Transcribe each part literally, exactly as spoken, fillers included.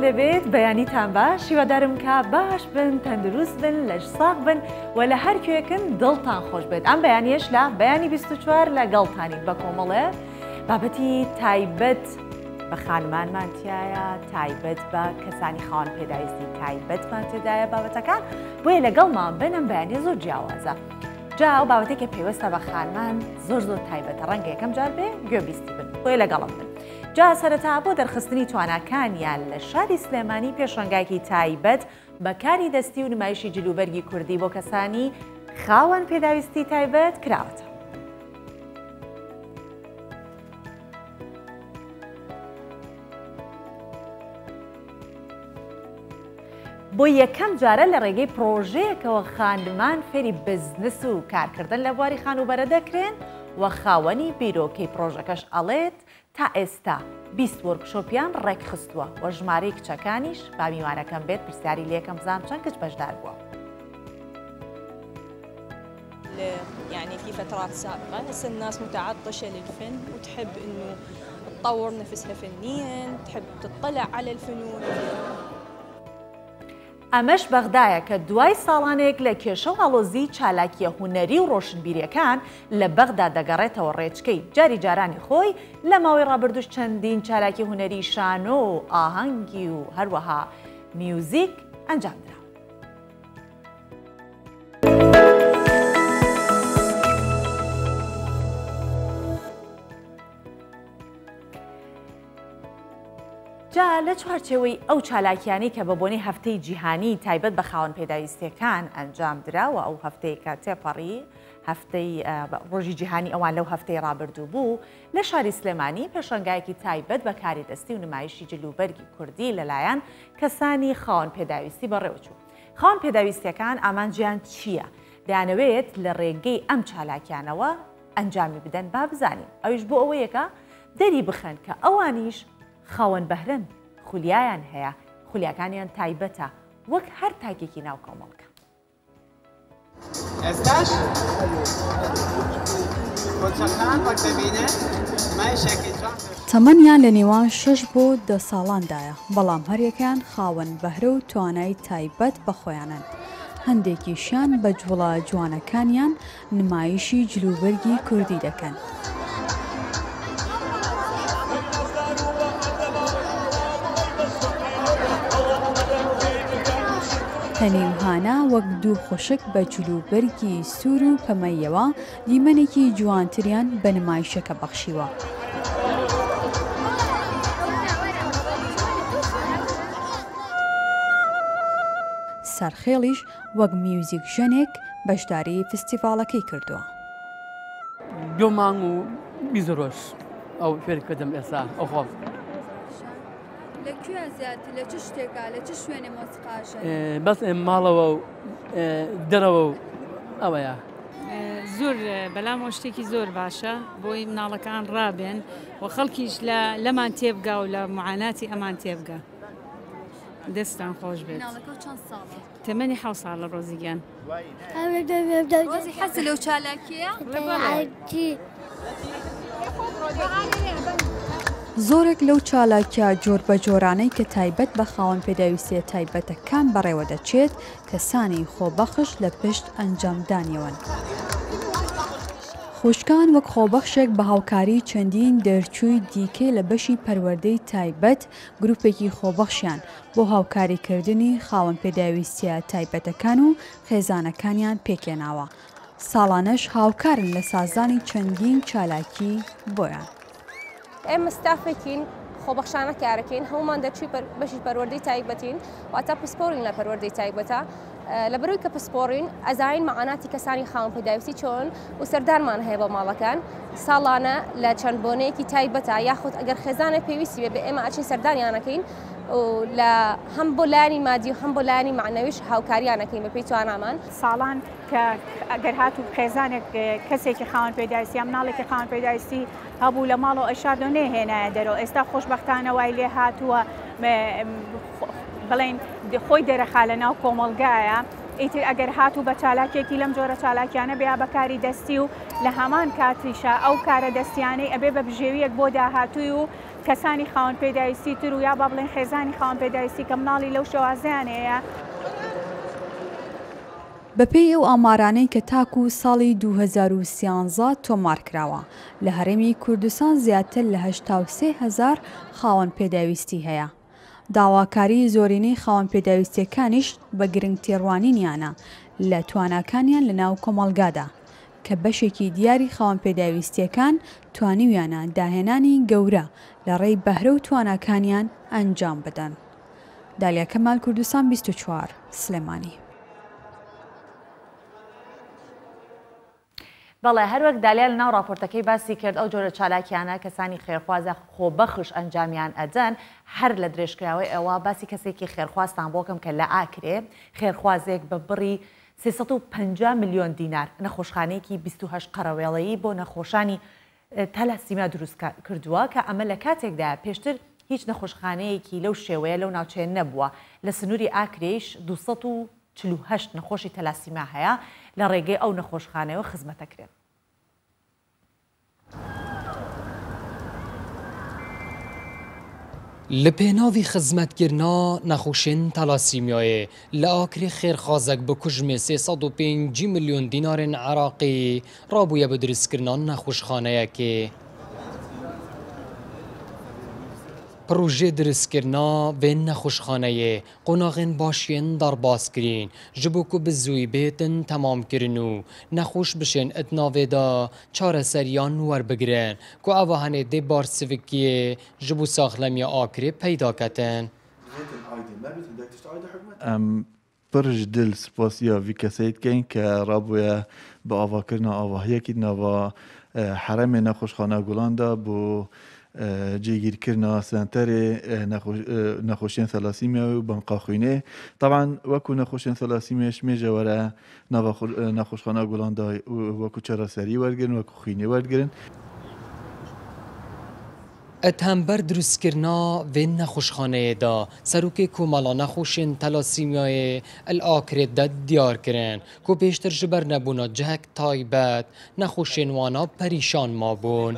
لەبێت بەیانیتان باش شیوەدارم کە باش بن تەندروست بن لەش ساغ بن و لە هەر کوێکن دڵتان خۆش بێت ئەم بەیانیەش لە بەیانی بیست و چوار لەگەڵتانیت بە کۆمەڵێ بابەتی تایبەت بە خانمانمان تایە تایبەت بە کەسانی خاوەن پێداویستی تایبەتمان تێدایە بابەتەکان بۆیە لەگەڵمان بنم بەیانیە زۆر جیاوازە جا ئەو بابەتێکە پێوەستە بە خانمان زۆر زۆر تایبەتە ڕەنگە یەکەم جار بێ گوێبیستی بن بۆیە لەگەڵم بن جا سەرەتا بۆ دەرخستنی تواناکانیان لە شاری سلێمانی پێشەنگایکی تایبەت بەکاری دەستی و نمایشی جلوبەرگی کوردی بۆ کەسانی خاوەن پێداویستی تایبەت کراوەتە. بۆ یەکەم جارە لە ڕێگەی پرۆژەیەکەوە خاندمان فێری بزنس و کارکردن لە بواری خانوبەرە دەکرێن و خاوەنی بیرۆکەی پرۆژەکەش ئەڵێت تا ئێستا بیست وەرکشۆپیان ڕێکخستووە و ژمارەی کچەکانیش با میوانەکەم بێت پرسیاری لێکم بزانم چەند کچ بەشدار بووە. يعني في فترات سابقة هسه الناس متعطشة للفن وتحب إنه تطور نفسها فنيا تحب تطلع على الفنون. ئەمەش بەغدایە کە دوای ساڵانێک لە کێشە و هەڵۆزی چالاکیە هوەری و ڕۆشنبیریەکان لە بەغدا دەگەڕێتەوە ڕێچکەی جاری جارانی خۆی لە ماوەی ڕابردوش چەندین چالاکی هوەری شانۆ و ئاهەنگی و هەروەها میوزیک ئەنجامدرا. جا لە چوارچێوەی ئەو چالاکیانی کە بە بۆنەی هەفتەی جیهانی تایبەت بە خاوەن پێداویستیەکان ئەنجام درا و ئەو هەفتەیە کە تێپەڕی هەفتەی ڕۆژی جیهانی ئەوان لەو هەفتەی ڕابردوو بوو لە شاری سلێمانی پێشەنگایەکی تایبەت بە کاری دەستی و نمایشی جلوبەرگی کوردی لەلایەن کەسانی خاوەن پێداویستی بەڕێوەچوو. خاوەن پێداویستیەکان ئامانجیان چییە؟ دەیانەوێت لە ڕێگەی ئەم چالاکیانەوە ئەنجامی بدەن با بزانین ئەویش بۆ ئەوەیەکە دەری بخەن کە ئەوانیش خاوەن بەهرن خولیایان هەیە خولیاکانیان تایبەتە وەک هەر تاکێکی ناو کۆمەڵکە. ئێستاش کۆچەکان وەک دەبینێت مایشێکی جوان تەمەنیان لە نێوان شەش بۆ دە ساڵاندایە بەڵام هەریەکان خاوەن بەهرە و توانای تایبەت بە خۆیانن. هەندێکیشیان بە جوڵە جوانەکانیان نمایشی جلوبەرگی کوردی دەکەن. هەنیوهانە وەک دوو خۆشک بە جلوبەرگی سوور و پەمەیەوە دیمەنێکی جوانتریان بە نمایشەکە بەخشیوە. سەرخێڵیش وەک میوزیک ژەنێک بەشداری فستیڤالەکەی کردووە. دو مانگ و بیست ڕۆژ ئەو فێرکردم ئێستا ئەو خۆ. لەکوێ زیاتر لە چ شتێکا لە چ شوێنێ مۆسیقاشە؟ بەس ماڵەوە و دەرەوە و ئەوەیە. زۆر بەلام شتێکی زۆر باشە بۆی مناڵەکان ڕابێن و خەڵکیش لەمان تێبگا و لە معاناتی ئەمان تێبگا. دەستان خۆش بێت. مناڵەکە چەند ساڵە؟ تەمەنی حەوت ساڵە ڕۆزیگیان. ڕۆزی حەزت لەو چالاکییە؟ زۆرێک لەو چالاکیە جۆر بە جۆرانەی کە تایبەت بە خاوەن پێداویستیە تایبەتەکان بەڕێوە دەچێت کەسانی خۆبەخش لە پشت ئەنجامدانیەوەن. خوشکان وەک خۆبەخشێک بە هاوکاری چەندین دەرچووی دیکەی لە بەشی پەروەردەی تایبەت گروپێکی خۆبەخشیان بۆ هاوکاریکردنی خاوەن پێداویستیە تایبەتەکان و خێزانەکانیان پێکێناوە. ساڵانەش هاوکارن لە سازانی چەندین چالاکی بۆیان. ئێمە ستافێکین خۆبەخشانە کارەکەین هەمومان دەچوی بەشی پەروەردەی تایبەتین واتە پسپۆرین لە پەروەردەی تایبەتە لە بەروی کە پسپۆرین ئەزانین مەعاناتی کەسانی خاوەن پێداویستی چۆن و سەردانمان هەیە بە ماڵەکان ساڵانە لە چەند بۆنەیەکی تایبەتە یاخود ئەگەر خێزانە پێویستی بێ بە ئێمە ئاچین سەردانیانەکەین و لە هەم بۆ لایانی مادی و هەم بۆ لایانی معنەویش هاوکاریانەکەین بە پێی توانامان. ساڵان کە ئەگەر هات و خێزانێک کەسێکی خاوەن پێداویستی یا مناڵێکی خاوەن پێداویستی هەبوو لە ماڵەوە ئەشاد و نێهێنایە دەرەوە ئێستا خۆشبەختانە وای لێ هاتووە بڵێن خۆی دەرەخا لە ناو کۆمەڵگایە ئیتر ئەگەر هاتوو بە چالاکێکی لەم جۆرە چالاکیانە بیا بەکاری دەستی و لە هەمان کاتیشە ئەو کارە دەستیانەی ئەبێ بە بژێویەک بۆ داهاتووی و کەسانی خاوەن پێداویستی تر و یا با بڵێن خێزانی خاوەن پێداویستی کە مناڵی لەو شێوازیان هەیە. بەپێی ئەو ئامارانەی کە تاکو ساڵی دوو هەزار و سیانزە تۆمار کراوە لە هەرێمی کوردستان زیاتر لە هەشتا و سێ هەزار خاوەن پێداویستی هەیە. داواکاری زۆرینەی خاوەن پێداویستیەکانیش بە گرنگ تێڕوانینیانە لە تواناکانیان لە ناو کۆمەڵگادا کە بەشێکی دیاری خاوەن پێداویستیەکان توانیویانە داهێنانی گەورە لە ڕێی بەهرە و تواناکانیان ئەنجام بدەن. دالیا کەمال، کوردستان بیست و چوار، سلێمانی. بەڵێ هەروەک دالیا لە ناو راپۆرتەکەی باسی کرد ئەو جۆرە چالاکیانە کەسانی خێرخوازە خۆبەخش ئەنجامیان ئەدەن هەر لە درێژکراوەی ئەوە باسی کەسێکی خێرخواستان بۆکەم کە لە ئاکرێ خێرخوازێک بە بڕی سێسەد و پەنجا ملیۆن دینار نەخۆشخانەیەکی بیست و هەشت قەرەوێڵەیی بۆ نەخۆشانی تەلاسیمیا دروست کردووە کە ئەمە لە کاتێکدا پێشتر هیچ نەخۆشخانەیەکی لەو شێوەیە لەو ناوچەیە نەبووە. لە سنووری ئاکرێش دووسەد و چل و هەشت نەخۆشی تەلاسیما هەیە لە ڕێگەی ئەو نەخۆشخانەوە خزمەتەکرێت. لە پێناوی خزمەتکردنا نەخۆشین تەلاسیمیایە لە ئاکری خێرخوازێک بە کوژمێ سێسەد و پێنج ملیۆن دینارên عێراقی ڕابوویە بە دروستکردنا نەخۆشخانەیەکێ. پروژه دروستکردنا vên nexweşxaneyê qonağên başiyên derbaskirin ji bo ku bi zûî bêtin temamkirin û nexweş bişên itnavê da çareseriyan werbigirin ku eva henê dê barsivikiyê ji bo saxlemiya Akrê peyda ketin. Em pir ji dil spasiya vî kesê dikin ke rabûye bi avakirina avahiyekî nava heremê nexweşxana Gulan da bû جێگیرکردنا سنتەرێ نەخۆشیان سەلاسیمیا و بەنقاخوێنێ طبعاً وەکو نەخۆشیان سەلاسیمێش مێژەوەرە نەخۆشخانە گوڵاندا وەکو چارەسەری وەرگن وەکو خوێنێ وەرگرن. ئەتهەمبەر دروستکردنا vên nexweşxaneyê da serokê Komala nexweşên telasîmiyayê el Akrê de diyar kirin ku pêştir ji ber nebûna cihek taybet nexweşên wana perîşan mabûn.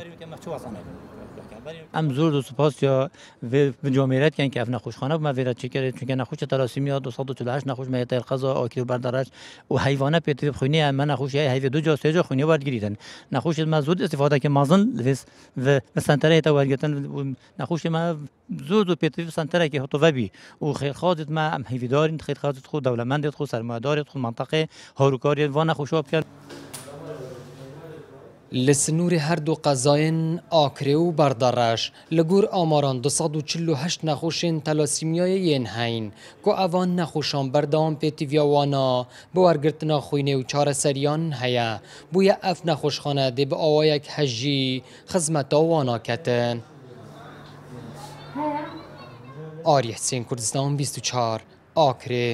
ام زور دو سپاسیا و جامعیت کن که اف نخوشخانه ما ویرا چی کرد چون که نخوش تلاسیمیا دویست و چهل و هشت نخوش میت القضا آکری بردارش و حیوانات پیتر خونی من نخوش یه حیوان دو جا سه جا خونی وارد گریدن نخوش ما زود استفاده که مازن لوس و سنتره تا وارگتن نخوش ما زود و پیتر سنتره که هتو وبی و خیر خادت ما ام حیوادارین خیر خادت خود دولتمندت خود سرمایه‌دارت خود منطقه هاروکاری و نخوشاب کرد. لە سنووری هەردوو قەزایên Akrê û Berdareş li gor amaran du sed û çil û heşt nexweşên telasîmiyayê yên heyn ku evan nexweşan berdewam pêtiviya wana bi wergirtina xwînê û çareseriyan heye bûye ev nexweşxane dê bi awayek hejî xizmeta wana ketin. Arî Hesên, Kurdistan بیست و چهار، Akrê.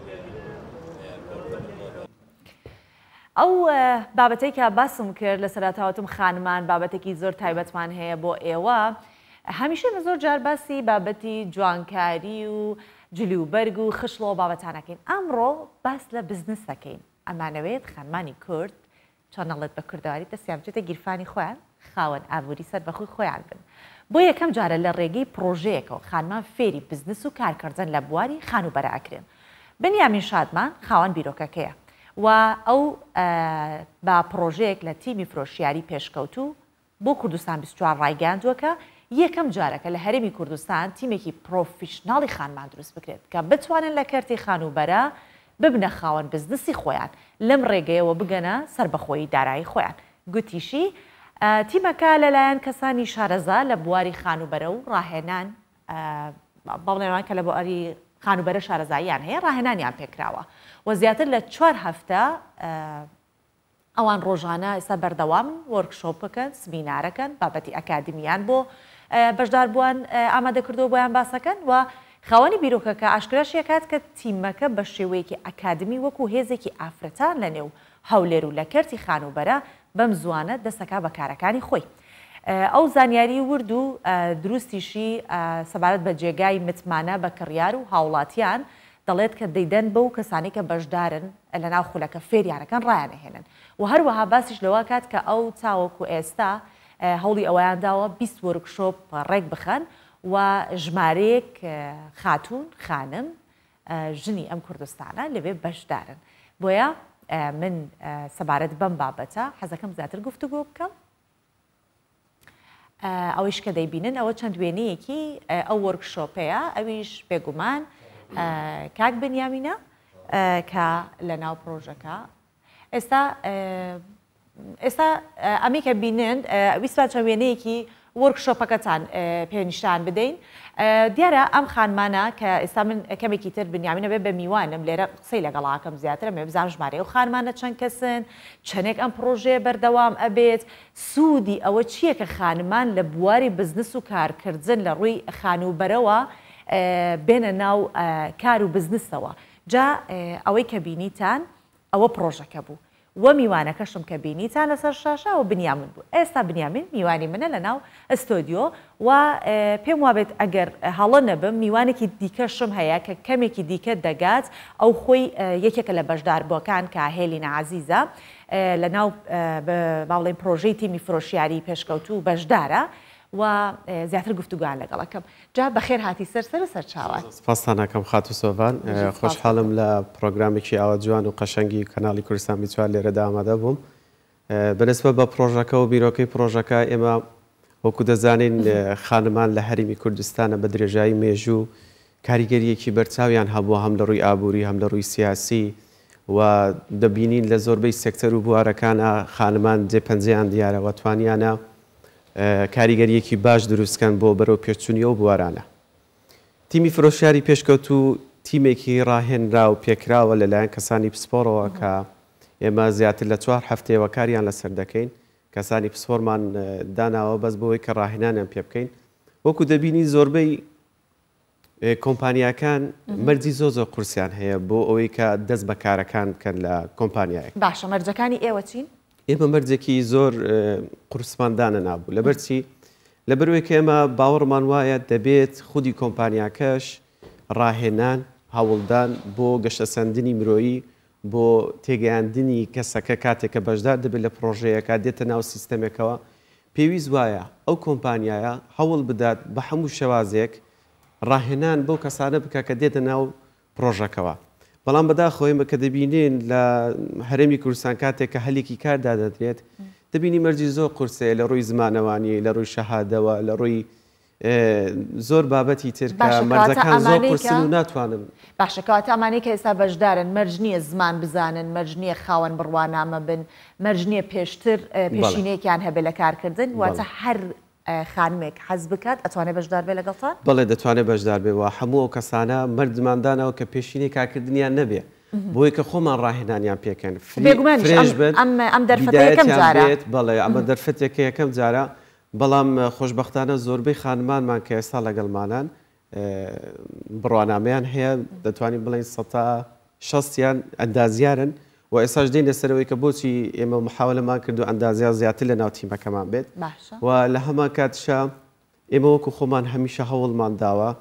ئەو بابەتەی کە باسم کرد لە سەرەتاوەتم خانمان بابەتێکی زۆر تایبەتمان هەیە بۆ ئێوە هەمیشە بە زۆر جار باسی بابەتی جوانکاری و جلوبەرگ و خشڵەوە بابەتانەکەین. ئەمڕۆ باس لە بزنس دەکەین. ئەمانەوێت خانمانی کورد چۆن نەڵێت بە کوردەواری دەستیان بچێتە گیرفانی خۆیان خاوەن ئابووری سەر بەخۆی خۆیان بن. بۆ یەکەم جارە لە ڕێگەی پرۆژەیەکەوە خانمان فێری بزنس و کارکردن لە بواری خانوبەرە ئەکرێن. بنیامین شادمان خاوەن بیرۆکەکەیە. و ئەو با پرۆژەیەک لە تیمی فرۆشیاری پێشکەوتو بۆ کوردستان بیست و چوار ڕایگەاندووە کە یەکەم جارەکە لە هەرێمی کوردستان تیمێکی پرۆفیشناڵی خانمان دروست بکرێت کە بتوانن لە کەرتی خانوبەرە ببنە خاوەن بزنسی خۆیان لەم ڕێگەیەوە بگەنە سربەخۆیی دارایی خۆیان. گوتیشی تیمەکە لەلایەن کەسانی شارەزا لە بواری خانوبەرە و ڕاهێنان بەڵێوان کە لە بواری خانوبەرە شارەزاییان هەیە ڕاهێنانیان پێکراوە و زیاتر لە چوار هەفتە ئەوان ڕۆژانە ئێستا بەردەوام وەرکشۆپ بکەن سمینارەکەن بابەتی ئەکادمیان بۆ بەشداربووان ئامادەکردەوە بۆیان باسەکەن و خاوەنی بیرۆکەکە ئاشکراشیەکات کە تیمەکە بە شێوەیەکی ئەکادمی وەکو هێزێکی ئافرەتان لە نێو هەولێر و لە کەرتی خانوبەرە بەم زوانە دەسەکا بە کارەکانی خۆی. ئەو زانیاری ورد و دروستیشی سەبارەت بە جێگای متمانە بە کڕیار و هاوڵاتیان دەڵێت کە دەیدەن بەو کەسانی کە بەشدارن لە ناو خولەکە فێریانەکەن ڕایانەهێنن و هەروەها باسیش لەوە کات کە ئەو چاوەکو ئێستا هەوڵی ئەویان داوە بیست وەرکشۆپ ڕێک بخەن و ژمارەیەک خاتون خانم ژنی ئەم کوردستانە لەوێ بەشدارن. بۆیە من سەبارەت بەم بابەتە حەزەکەم زیاتر گفتوگۆ بکەم. ئەوەیش کە دەیبینن ئەوە چەند وێنەیەکی ئەو وەرکشۆپەیە، ئەویش بێگومان کاک بنیامینە کە لە ناو پرۆژەکە. ئێستا ئێستا ئەمی کە بینن ویستا چەند وێنەیەکی وەرکشۆپەکەتان پێنیشتان بدەین. دیارە ئەم خانمانە کە ئێستا من کەمێکی تر بنیامینە بێ بە میوانم لێرە قسەی لەگەڵاکەم زیاترە مێ بزانم ژمارەی و خانمانە چەند کەسن، چەندێک ئەم پرۆژەیە بەردەوام ئەبێت، سوودی ئەوە چییە کە خانمان لە بواری بزنس و کارکردن لە ڕووی خانوبەرەوە بێنە ناو کار و بزنسەوە. جا ئەوەی کە بینیتان ئەوە پرۆژەکە بوو. وە میوانەکەشم کە بینیتان لەسەر شاشە و بنیامین بوو. ئێستا بنیامین میوانی منە لە ناو ئەستۆدیۆ و پێم وابێت ئەگەر هەڵە نەبم میوانێکی دیکەشم هەیە کە کەمێکی دیکە دەگات ئەو خۆی یەکێکە لە بەشدار بۆکان کە هێلینە عەزیزە لە ناو باڵێن پرۆژەی تیمی فرۆشیاری پێشکەوتوو بەشدارە و زیاتر گفتوگویان لەگەڵەکەم. جا بەخێر هاتی سەرسەر سەر چاوان. سپاسانەکەم خاتو سۆڤان، خۆشحاڵم لە پرۆگرامێکی ئاوا جوان و قەشەنگی کەناڵی کوردستان بیست و چوار لێرەدا ئامادە بووم. بەنسبە بە پرۆژەکە و بیرۆکەی پرۆژەکە ئێمە وەکو دەزانین خانمان لە هەرمی کوردستانە بە درێژایی مێژوو کاریگەریەکی بەرچاویان هەبووە هەم لە ڕووی ئابووری هەم لە ڕووی سیاسی و دەبینین لە زۆربەی سێکتەر و بوارەکانە خانمان جێپەنجەیان دیارەوە توانیانە کاریگەریەکی باش دروستکەن بۆ بەرەو پێچوونی و بوارانە. تیمی فرۆشیاری پێشکەوت و تیمێکی ڕاهێنرا و پێکراوە لەلایەن کەسانی پسپۆرەوە کە ئێمە زیاتر لە چوار هەفتەیەوە کاریان لەسەر دەکەین. کەسانی پسپۆرمان داناوە بەس بۆەوەی کە ڕاهێنانیان پێ بکەین. وەکو دەبینی زۆربەی کۆمپانیاکان مەرجی زۆ زۆر قورسیان هەیە بۆ ئەوەی کە دەست بە کارەکان بکەن لە کۆمپانیایەک. باشە مەرجەکانی ئێوە چین؟ ئێمە مەرجێکی زۆر قورسماندانە نابوو لەبەرچی لەبەروەی کە ئێمە باوەڕمان وایە دەبێت خودی کۆمپانیاکەش ڕاهێنان هەوڵدان بۆ گەشتەسەندنی مرۆیی بۆ تێگەیاندنی کەسەکە کاتێککە بەشدار دەبێت لە پرۆژەیەکە دێتە ناو سیستەمێکەوە پێویست وایە ئەو کۆمپانیایە هەوڵ بدات بە هەموو شێوازێک ڕاهێنان بەو کەسانە بکە کە دێتە ناو پرۆژەکەەوە. بەڵام بەداخۆیمە کە دەبینین لە هەرێمی کوردستان کاتێک کە هەلێکی کاردا دەدرێت دەبینی مەرجی زۆر قورسەیە لە ڕووی زمانەوانی لە ڕووی شەهادەوە لە ڕووی زۆر بابەتی تر کە مەرجەکان زۆر قورسن و ناتوانن. باشەکەواتە ئەمانەی کە ئێستا بەشدارن مەرج نییە زمان بزانن، مەرج نییە خاوەن بڕوانامە بن، مەرج نییە پێشتر پێشینەیەکیان هەبێ لە کارکردن واتە هەر خانمێک حەز بکات ئەتوانێت بەشدار بێ لەگەڵتان؟ بەڵێ دەتوانێت بەشدار بێەوە هەموو ئەو کەسانە مەردماندانەوە کە پێشینەی کارکردنیان نەبێ بۆی کە خۆمان ڕاهێنانیان پێکەن ئەم دەرفەتەکەم جارێت بەڵێ ئەمە دەرفەتێکە یەکەم جارە. بەڵام خۆشببختانە زۆربەی خانمانمان کە ئێستا لەگەڵمانان بڕوانامەیان هەیە دەتوانین بڵین سەتا شەستیان ئەندازیارن و ئێساش دێنە سەرەوەی کە بۆچی ئێمە محاولەمان کرد و ئەندازیار زیاتر لە ناو تیمەکەمان بێت و لە هەمان کاتشە ئێمە وەکو خۆمان هەمیشە هەوڵمان داوە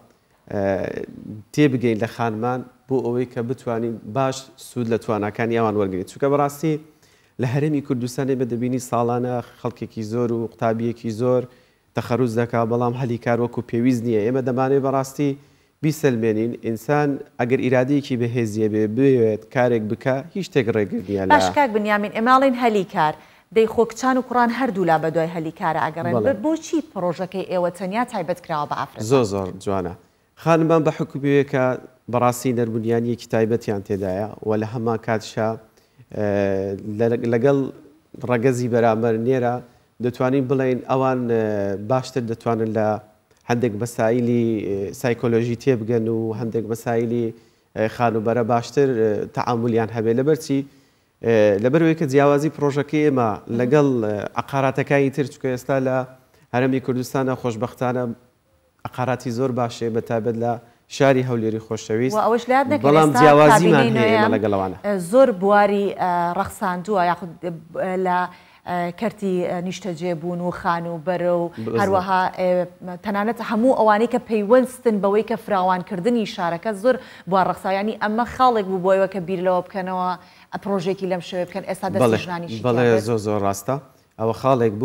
تێبگەین لە خانمان بۆ ئەوەی کە بتوانین باش سوود لە توانەکانی ئەوان وەرگین چونکە بەڕاستی لە هەرێمی کوردستانی بە دەبینی ساڵانە خەڵکێکی زۆر و قوتابیەکی زۆر تەخەروز دەکا بەڵام هەلی کار وەکو پێویست نییە. ئێمە دەمانێت بەڕاستی بیسەلمێنین ئینسان ئەگەر ئیرادەیەکی بەهێزیە بێ بوێت کارێک بکە هیچ شتێک ڕێگرنیە لە باش کاک بنیامین ئێماڵین هەلی کار دەی خۆکچان و کوڕان هەردوو لا بە دوای هەلی کارە ئەگەڕێن بۆچی پرۆژەکەی ئێوە تەنیا تایبەت کراوە بە ئافرەت؟ زۆر زۆر جوانە. خانمان بە حکوبەیەکە بەڕاستی نەربوونیانیەکی تایبەتیان تێدایە و لە هەمان کاتشە لەگەڵ ڕەگەزی بەرامبەر نێرە دەتوانین بڵێن ئەوان باشتر دەتوانن لە هەندێک مەسایلی سایکۆلۆژی تێبگەن و هەندێک مەسایلی خانوبەرە باشتر تەعاملیان هەبێت لەبەرچی لەبەرەوەی کە جیاوازی پرۆژەکەی ئێمە لەگەڵ عقاراتەکانی تر چکە ئێستا لە هەرمی کوردستانە خۆشببختانە عقاراتی زۆر باشێ بەتابەت لە شاری هەولێری خۆشەویست بەڵام جیاوازیمان هەیە لەگەڵەوانە زۆر بواری ڕەخساندووە یاخود لە کەرتی نیشتەجێبوون و خان و بەرە و هەروەها تەنانەت هەموو ئەوانەی کە پەیوەستن بەوەی کە فراوانکردنی شارەکە زۆر بوار ڕەخسایانی ئەمە خاڵێک بوو بۆیەوە کە بیرلەوە بکەنەوە پرۆژێکی لەم شێوێ بکەن ئێستا دەستژنانی بەڵێ زۆر زۆر ڕاستە ئەوە خاڵێک بوو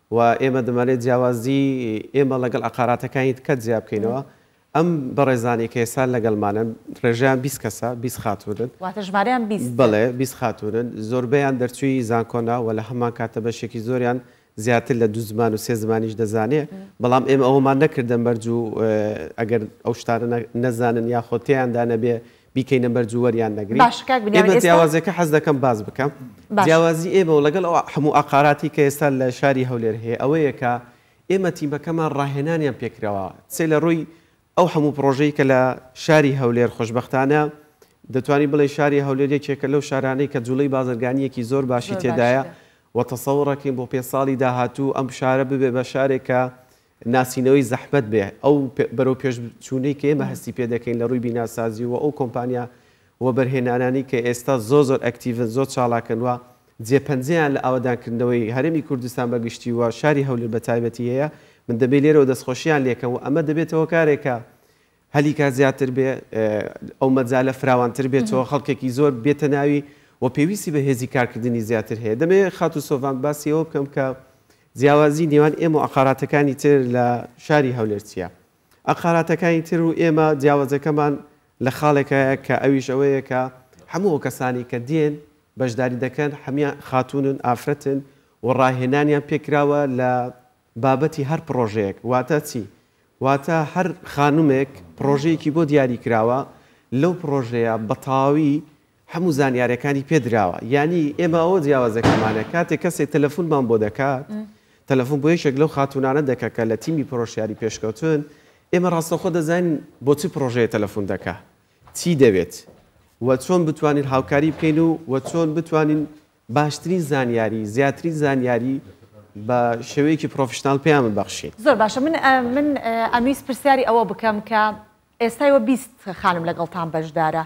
و ئێمە دەمانێت جیاوازی ئێمە لەگەڵ عقاراتەکانی کەت جیا بکەینەوە ئەم بەڕێزانی کە ئێستا لەگەڵمانن ڕێژیان بیست کەسە بیست خاتونن واتە ژمارەیان بیست بڵێ بیست خاتونن زۆربەیان دەرچووی زانکۆنا و لە هەمان کاتە بەشێکی زۆریان زیاتر لە دوو زمان و سێ زمانیش دەزانێ بەڵام ئێمە ئەومان نەکردن بەرج و ئەگەر ئەو شتانە نەزانن یا خۆتیاندا نەبێ بیکەینە بەرجووەریان نەگری ئێمە جیاوازەکە حەز دەکەم باز بکەم جیاوازی ئێمە و لەگەڵ هەموو ئاقاراتی کە ئێستا لە شاری هەولێر هەیە ئەوەیە کە ئێمە تیمەکەمان ڕاهێنانیان پێکراوە چێ لە ڕووی ئەو هەموو پرۆژەی کە لە شاری هەولێر خۆشبەختانە دەتوانی بڵێ شاری هەولێر یەکێکە لەو شارانەی کە جوڵەی بازرگانیەکی زۆر باشی تێدایە و تەسەوڕەکەین بۆ پێ ساڵی داهاتوو ئەم شارە ببێ بە شارێکە ناسینەوەی زەحمەت بێ ئەو بەرەو پێشچوونەی کە ئێمە هەستی پێ دەکەین لە ڕووی بیناسازی و ئەو کۆمپانیا و بەرهێنانانی کە ئێستا زۆ زۆر ئەکتیڤن زۆر چاڵاکەن وە جێپەنجەیان لە ئاوادانکردنەوەی هەرێمی کوردستان بەگشتی وە شاری هەولێر بە تایبەتی هەیە من دەبێت لێرەوە دەستخۆشییان لێکەم و ئەمە دەبێتەوە کارێکە هەلیکا زیاتر بێ ئەو مەجالە فراوانتر بێتەوە خەڵکێکی زۆر بێتە ناوی و پێویستی بە هێزی کارکردنی زیاتر هەیە دەمێ خات و سۆڤان باسی ئەوە بکەم کە جیاوازی نێوان ئێمە و عقاراتەکانی تر لە شاری هەولێر چییە عقاراتەکانی تر و ئێمە جیاوازەکەمان لە خاڵێکەیە کە ئەویش ئەوەیە کە هەموو کەسانی کە دێن بەشداری دەکەن هەمیان خاتونن ئافرەتن و ڕاهێنانیان پێکراوە لە بابەتی هەر پرۆژەیەک واتە چی واتە هەر خانومێک پرۆژەیەکی بۆ دیاری کراوە لەو پرۆژەیە بەتاوی هەموو زانیاریەکانی پێدراوە یعنی ئێمە ئەوە جیاوازەکەمانە کاتێک کەسێک تەلەفۆنمان بۆ دەکات تەلەفۆن بۆ یەکێک لەو خاتونانە دەکە کە لە تیمی پرۆژیاری پێشکەوتن ئێمە ڕاستەخۆ دەزانین بۆ چی پرۆژەیە تەلەفۆن دەکا چی دەوێت و چۆن بتوانین هاوکاری بکەین و و چۆن بتوانین باشترین زانیاری زیاترین زانیاری بە شێوەیەکی پرۆفشنال پێیان ببەخشین زۆر باشە من من ئەمویست پرسیاری ئەوە بکەم کە ئێستایەوە بیست خانم لەگەڵتان بەشدارە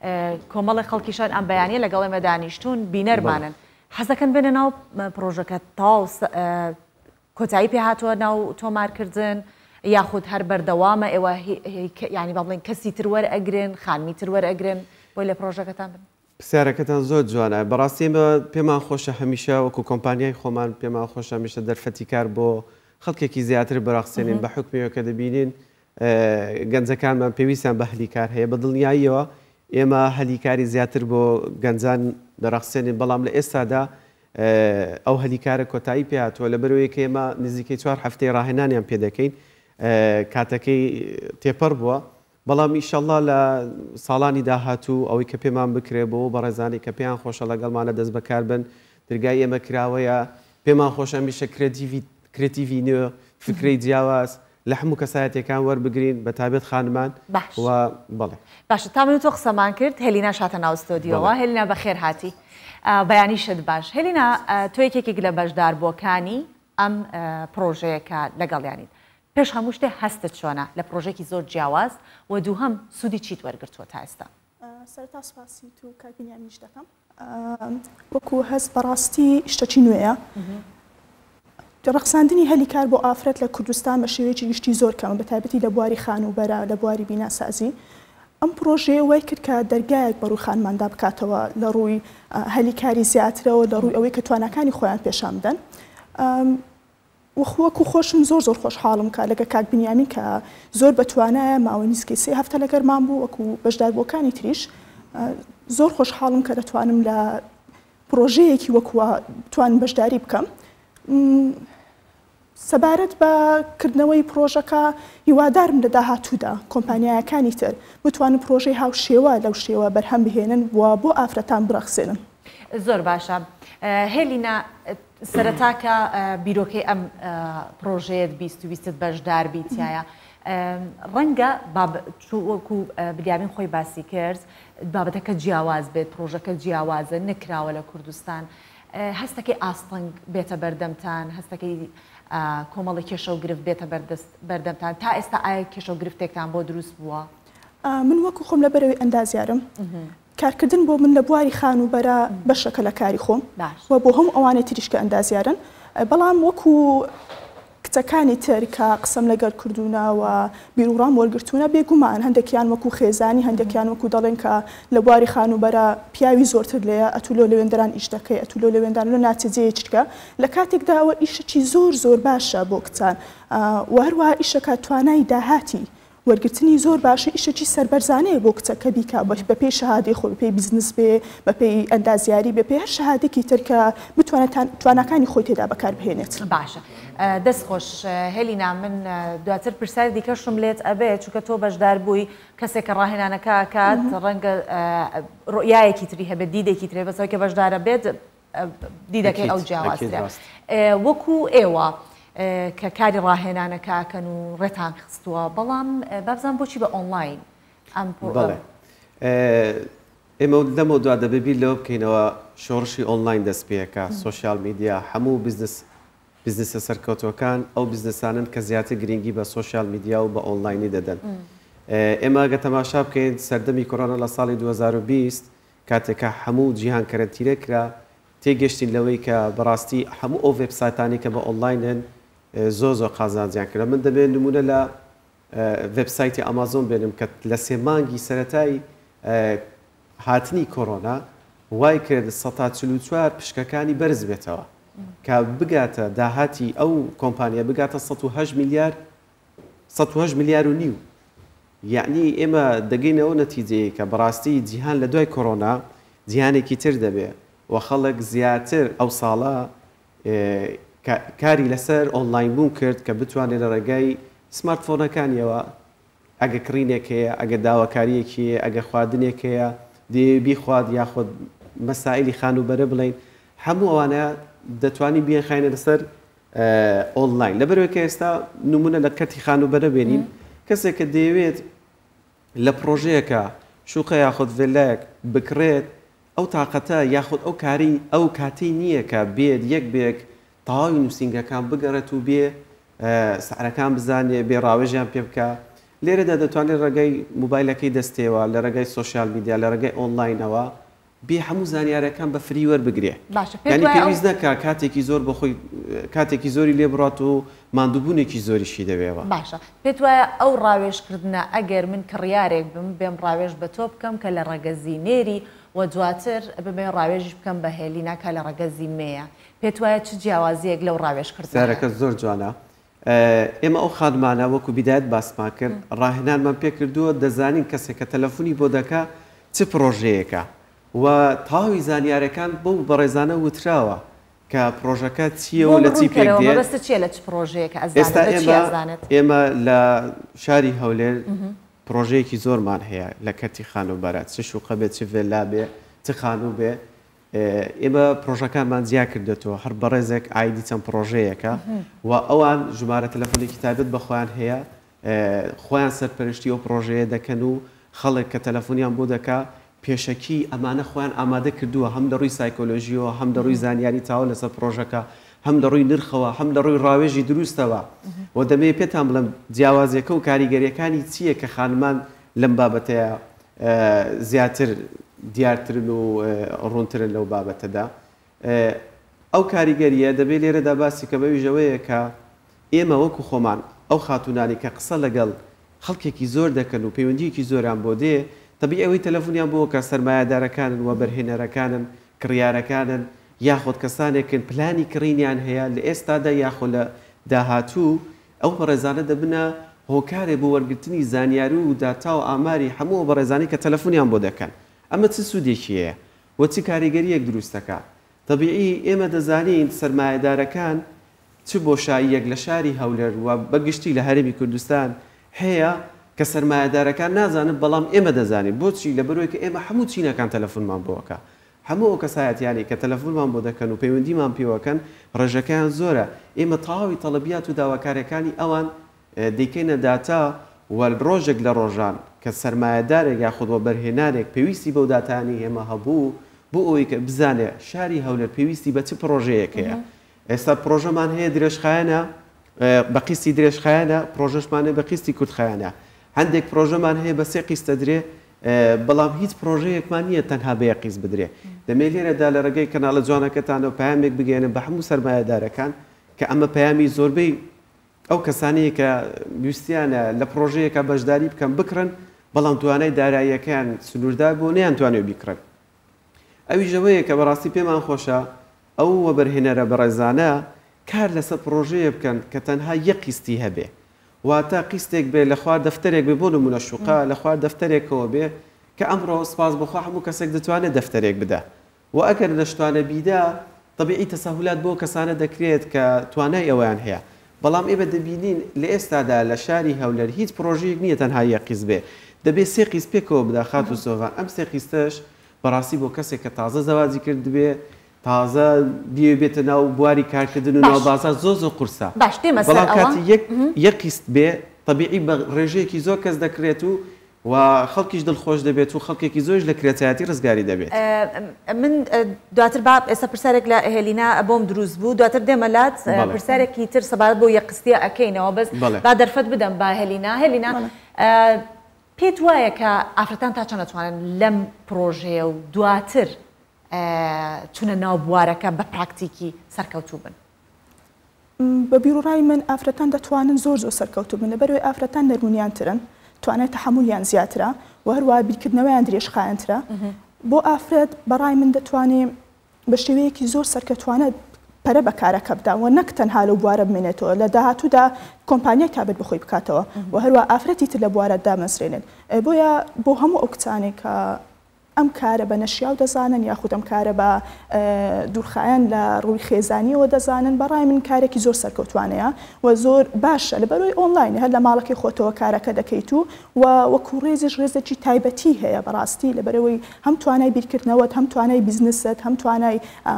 کۆمەڵی خەڵکیشان ئەم بەیانە لەگەڵ ئێمە دانیشتون بینەرمانن حەزەکەن بنە ناو پرۆژەکە تاو کۆتایی پێ هاتووە ناو تۆمارکردن یاخود هەر بەردەوامە ئێوە ینی با بڵێن کەسی تر وەرئەگرن خانمی تر وەرئەگرن بۆی لە پرۆژەکەتان بن پرسیارەکەتان زۆر جوانە بەڕاستی ئێمە پێمان خۆشە هەمیشە وەکو کۆمپانیای خۆمان پێمان خۆشە هەمیشە دەرفەتی کار بۆ خەڵکێکی زیاتر بەڕاخسێنین بە حکمەوە کە دەبینین گەنجەکانمان پێویستیان بە هەلیکار هەیە بە دڵنیاییەوە ئێمە هەلیکاری زیاتر بۆ گەنجان دەڕاخسێنین بەڵام لە ئێستادا ئەو هەلیکارە کۆتایی پێ هاتووە لەبەرەوەی کە ئێمە نزیکەی چوار هەفتەی ڕاهێنانیان پێ دەکەین کاتەکەی تێپەڕ بووە بەڵام ئیشەڵڵا لە ساڵانی داهاتوو ئەوەی کە پێمان بکرێ بۆ بەڕێزانی کە پێیان خۆشە لەگەڵمانە دەست بەکار بن دەرگای ئێمە کراوەیە پێمان خۆشە میشە کرێتیڤی نوێ فکرەی جیاواز لە هەموو کەسایەتێکان وەربگرین بە تایبەت خانمان و بڵێ باشە تا من تۆ قسەمان کرد هێلینا شاتە ناو ستۆدیۆوە هێلینا بەخێر هاتی بەیانی شت باش هێلینا تۆ یەکێک لە بەشدار بۆکانی ئەم پرۆژەیەکە لەگەڵیانیت پێش هەموو شتێ هەستت چۆنە لە پرۆژێکی زۆر جیاواز و دووهەم سوودی چیت وەرگرتووە تا ئێستا سەرتا سوپاسی تو کاربینیانیش دەکەم وەکو هەست بەڕاستی شتەکی نوێیە ڕەخساندنی هەلیکار بۆ ئافرەت لە کوردستان بە شێوەیەکی گشتی زۆر کەمە بە تایبەتی لە بواری خانوبەرە لە بواری بیناسازی ئەم پرۆژەیە وای کرد کە دەرگایەک بەڕووی خانماندا بکاتەوە لە ڕووی هەلیکاری زیاترەوە لە ڕووی ئەوەی کە توانەکانی خۆیان پێشان بدەن وەکو خۆشم زۆر زۆر خۆشحاڵم کە لەگە کاک بنیامین کە زۆر بەتوانایە ماوە نیسکەی سێ هەفتە لەگەرمان بوو وەکو بەشداربووەکانی تریش زۆر خۆشحاڵم کە دەتوانم لە پرۆژەیەکی وەکووە بتوانم بەشداری بکەم سەبارەت بە کردنەوەی پرۆژەکە هیوادارم لە داهاتوودا کۆمپانیایەکانی تر بتوانن پرۆژەی هاوشێوە لەو شێوە بەرهەم بهێنن و بۆ ئافرەتان بڕەخسێنن زۆر باشە هێلینا سەرەتاکە بیرۆکەی ئەم پرۆژەیەت بیست و بیستت بەشدار بیتایە ڕەنگە وەکو بنیامین خۆی باسی کرد بابەتەکە جیاواز بێت پرۆژەکە جیاوازە نکراوە لە کوردستان هەستەکەی ئاستەنگ بێتە بەردەمتان هەستەکەی کۆمەڵی کێشە و گرفت بێتە بەردەمتان تا ئێستا ئایا کێشە و گرفتێکتان بۆ دروست بووە من وەکو خۆم لەبەرەوەی ئەندازیارم کارکردن بۆ من لە بواری خانوبەرە بەشەکە لە کاری خۆم و بۆ هەموو ئەوانەی تریشکە ئەندازیارن بەڵام وەکو کچەکانی تر کە قسەم لەگەڵ کردوونەوە بیرروڕام وەرگرتوونە بێگومان هەندێکیان وەکو خێزانی هەندێکیان وەکو دەڵێن کە لە بواری خانوبەرە پیاوی زۆرتر لێە ئەتولۆ لەوێندەران ئیش دەکەی ئەتولۆ لەوێندان لە ناچجێ چکە لە کاتێکداوە ئیشەکی زۆر زۆر باشە بۆ کچان وهروە ئیشەکە توانای داهاتی وەرگرتنی زۆر باشە ئیشەکی سەربەرزانەیە بۆ کچەکە بیکە بە پێی شەهادەی خۆ بەپێی بیزنس بێ بەپێی ئەندازیاری بەپێی هەر شەهادێکی تر کە بتوانێت توانەکانی خۆی تێدا بەکار بهێنێت. باشە دەست خۆش هێلینا من دواتر پرسیاری دیکەشم لێت ئەبێت چونکە تۆ بەشدار بووی کەسێک کە ڕاهێنانەکە کات ڕەنگە ڕۆیایەکی تری هەبێت دیدێکی ترێ بەسەوەی کە بەشدارە بێت دیدەکەی ئەو جیاوازترە وەکو ئێوە کە کاری ڕاهێنانەکەکەن و ڕێتان خستووە بەڵام بابزان بۆچی بە ئۆنلاین ئەم ئێمە لەمە دوا دەبێبی لەوە بکەینەوە شۆڕشی ئۆنلاین دەست پێەکە سوۆسیال میدیا هەموو بیزنسە سەرکەوتوەکان ئەو بیزنسانن کە زیاتر گرنگی بە سوۆسیال میدیا و بە ئۆنلاینی دەدەن ئێمە گە تەماشا بکەین سەردەمی کۆرۆنا لە ساڵی دوو هەزار و بیست کاتێکە هەموو جیهان کەرەنتینە کرا تێگەشتین لەوەی کە بەڕاستی هەموو ئەو وێبسایتانی کە بە ئۆنلاینن زۆر زۆر قازانجیان کرد من دەبێت نمونە لە وێبسایتی ئامازۆن بێنم کە لە سێ مانگی سەرەتایی هاتنی کۆرۆنا وای کرد سەد و چل و چوار پشکەکانی بەرز بێتەوە کە بگاتە داهاتی ئەو کۆمپانیا بگاتە سەد و هەشت میلیارد سەد و هەشت میلیارد و نیو یعنی ئێمە دەگەینەوە نەتیجەیە کە بەڕاستی جیهان لە دوای کۆرۆنا جیهانێکی تر دەبێت و خەڵک زیاتر ئەو ساڵە کاری لەسەر ئۆنلاین بوون کرد کە بتوانێت لە ڕێگای سمارتفۆنەکانیەوە ئەگە کڕینێک هەیە ئەگە داواکاریەکی ئەگە خواردنێک هەیە دێبی خوارد یاخود مەسائلی خانوبەرە بڵین هەموو ئەوانە دەتوانین بیانخینە لەسەر ئۆنلاین لەبەرەوەی کە ئێستا نمونە لە کەتی خانوبەرە بێنین کەسێک کە دەیەوێت لە پرۆژەیەکە شوقە یاخود ڤێلایەک بکرێت ئەو تااقەتە یاخود ئەو کاری ئەو کاتی نییە کە بێت یەک بێک تەواوی نووسنگەکان بگەڕێت و بێ سعرەکان بزانێ بێ ڕاوێژیان پێ بکە لێرەدا دەتوانێت ڕێگەی موبایلەکەی دەستێەوە لە ڕێگەی سوۆسیال میدیا لە ڕێگەی ئۆنلاینەوە بێ هەموو زانیارەکان بە فری وەربگرێ ینی پێویست نەکە کاتێکی زۆر بە خۆی کاتێکی زۆری لێ بڕات و ماندووبوونێکی زۆریشی دەوێەوە باشە پێت وایە ئەو ڕاوێژکردنە ئەگەر من کڕیارێک بم بێم ڕاوێژ بە تۆ بکەم کە لە ڕێگە زینێری و دواتر ببێ ڕاوێژی بکەم بە هێلیناکە لە ڕێگە زیمەیە پێت وایە چ جیاوازیەک لەو ڕاوێژکردن سارەکە زۆر جوانە ئێمە ئەو خانمانە وەکو بیدایەت باسمان کرد ڕاهێنانمان پێ کردووە دەزانین کەسێک کە تەلەفۆنی بۆ دەکا چ پرۆژەیەکە و تاوی زانیارەکان بۆ بەڕێزانە وتراوە کە پرۆژەکە چیە و لە چی پێ دێت چیە لە چ پرۆژەیەکە ئەزانێت ئێمە لە شاری هەولێر پرۆژەیەکی زۆرمان هەیە لە کەتی خانوبەرە چ شوقە بێت چ ڤێلا بێ چ خانوو بێ ئێمە پرۆژەکانمان جیا کردێتەوە هەر بەڕێزێک ئایدی چەند پرۆژەیەەکە و ئەوان ژمارە تەلەفۆنێکی تایبەت بە خۆیان هەیە خۆیان سەرپەرشتی ئەو پرۆژەیە دەکەن و خەڵک کە تەلەفۆنیان بۆ دەکا پێشەکی ئەمانە خۆیان ئامادە کردووە هەم دەڕووی سایکۆلۆژیەوە هەم دەڕووی زانیاری تاوە لەسەر پرۆژەکە هەم دەڕووی نرخەوە هەم دەڕووی ڕاوێژی دروستەوە و دەمەوێت پێتان بڵم جیاوازیەکە و کاریگەریەکانی چییە کە خانمان لەم بابەتەیە زیاتر دیارترن و ڕوونترن لەو بابەتەدا ئەو کاریگەریە دەبێت لێرەدا باسی کە بەویژەوەیە کە ئێمە وەکو خۆمان ئەو خاتونانی کە قسە لەگەڵ خەڵکێکی زۆر دەکەن و پەیوەندیەکی زۆریان بۆ دێ تەبی ئەوەی تەلەفۆنیان بۆ کە سەرمایهدارەکانن و بەرهێنەرەکانن کڕیارەکانن یاخود کەسانێکن پلانی کڕینیان هەیە لە ئێستادا یاخۆ لە داهاتوو ئەو بەڕێزانە دەبنە هۆکارێ بۆ وەرگرتنی زانیاری و داتا و ئاماری هەموو بەڕێزانی کە تەلەفۆنیان بۆ دەکەن ئەمە چ سوودێکی هەیە وە چی کاریگەریەک دروستەکە تەبیعی ئێمە دەزانین سەرمایهدارەکان چ بۆشاییەک لە شاری هەولێر و بەگشتی لە هەرێمی کوردستان هەیە کە سەرمایهدارەکان نازانن بەڵام ئێمە دەزانین بۆچی لەبەرەوەی کە ئێمە هەموو چینەکان تەلەفۆنمان بۆکە هەموو ئەو کەسایەتیانی کە تەلەفۆنمان بۆ دەکەن و پەیوەندیمان پێوەکەن ڕێژەکەیان زۆرە ئێمە تەواوی تەڵەبیات و داواکاریەکانی ئەوان دەیکەینە داتا و ڕۆژێک لە ڕۆژان کە سەرمایهدارێک یاخودوە بەرهێنانێک پێویستی بەو داتانی ئێمە هەبوو بۆ ئەوەی کە بزانێ شاری هەولێر پێویستی بە چ پرۆژەیەک هەیە ئێستا پرۆژەمان هەیە درێژخایەنە بە قیستی درێژخایەنە پرۆژەشمانێ بە قیستی کورتخایەنە هەندێک پرۆژەمان هەیە بە سێ قیستە درێ بەڵام هیچ پرۆژەیەکمان نییە تەنها بە یەک قیست بدرێ دەمێت لێرەدا لە ڕێگەی کەناڵە جوانەکەتانەوە پەیامێک بگەێنن بە هەموو سەرمایهدارەکان کە ئەمە پەیامی زۆربەی ئەو کەسانی کە ویستیانە لە پرۆژەیەکە بەشداری بکەن بکڕن بەڵام توانای داراییەکان سنووردار بۆ نەیانتوانێت بیکڕن. ئەویش ئەوەیە کە بەڕاستی پێمان خۆشە ئەو وەبەرهێنەرە بەڕێزانە کار لەسەر پرۆژەیە بکەن کە تەنها یەک قیستی هەبێ واتە قیستێک بێ لە خوار دەفتەرێک بێ بۆ نمونە شوقا لە خوار دەفتەرێکەوە بێ کە ئەمڕۆ سپاس بخوا هەموو کەسێک دەتوانێت دەفتەرێک بدە و ئەگەر نەشتوانە بیدا طبیعی تەسەهولات بۆ کەسانە دەکرێت کە توانای ئەویان هەیە بەڵام ئێمە دەبینین لە ئێستادا لە شاری هەولەر هیچ پرۆژەیەک نییە تەنها یەک قیست بێ دەبێت سێ قیست پێکەوە بدا خات و سۆڤان ئەم سێ قیستەش بەڕاستی بۆ کەسێک کە تازە زەواجی کرد بێ تازە دیێ بێتە ناو بواری کارکردن و ناو بازار زۆر زۆر قورسە بەڵام کاتی یەک قیست بێ طبیعی بە ڕێژەیەکی زۆر کەس دەکرێت و و خەڵکیش دڵخۆش دەبێت و خەڵکێکی زۆرش لە کرێتایەتی ڕزگاری دەبێت. من دواتر با ئێستا پرسیارێک لە هێلینا بۆم دروست بوو دواتر دێمەلات پرسیارێکی تر سەبارەت بۆ یەک قستی ئەکەینەوە بەس با دەرفەت بدەم با هێلینا هێلینا پێت وایە کە ئافرەتان تا چۆن دەتوانن لەم پرۆژەیە و دواتر چونە ناو بوارەکە بە پراکتیکی سەرکەوتوو بن؟ بە بیرڕای من ئافرەتان دەتوانن زۆر زۆر سەرکەوتوو بن لەبەرەوەی ئافرەتان نەرمونیانترن توانێت تەحمولیان زیاترە و هەروە بیرکردنەوەیان درێژخایەنترە بۆ ئافرەت بەڕای من دەتوانێت بە شێوەیەکی زۆر سەرکەوتوانە پەرە بە کارەکە بدا و نەک تەنها لەو بوارە بمێنێتەوە لە داهاتوودا کۆمپانیای تابێت بخۆی بکاتەوە و هەروە ئافرەتی تر لە بوارە دامەزرێنێت بۆیە بۆ هەموو ئەو کچانێک کە ئەم کارە بە نەشیاو دەزانن یاخود ئەم کارە بە دوورخایەن لە ڕووی خێزانیەوە دەزانن بەڕای من کارێکی زۆر سەرکەوتوانەیە و زۆر باشە لەبەرەوەی ئۆنلاین هەر لە ماڵەکەی خۆتەوە کارەکە دەکەیت و و وەکو ڕێزیش ڕێزێکی تایبەتی هەیە بەڕاستی لەبەرەوەی هەم توانای بیرکردنەوەت هەم توانای بیزنست هەم توانای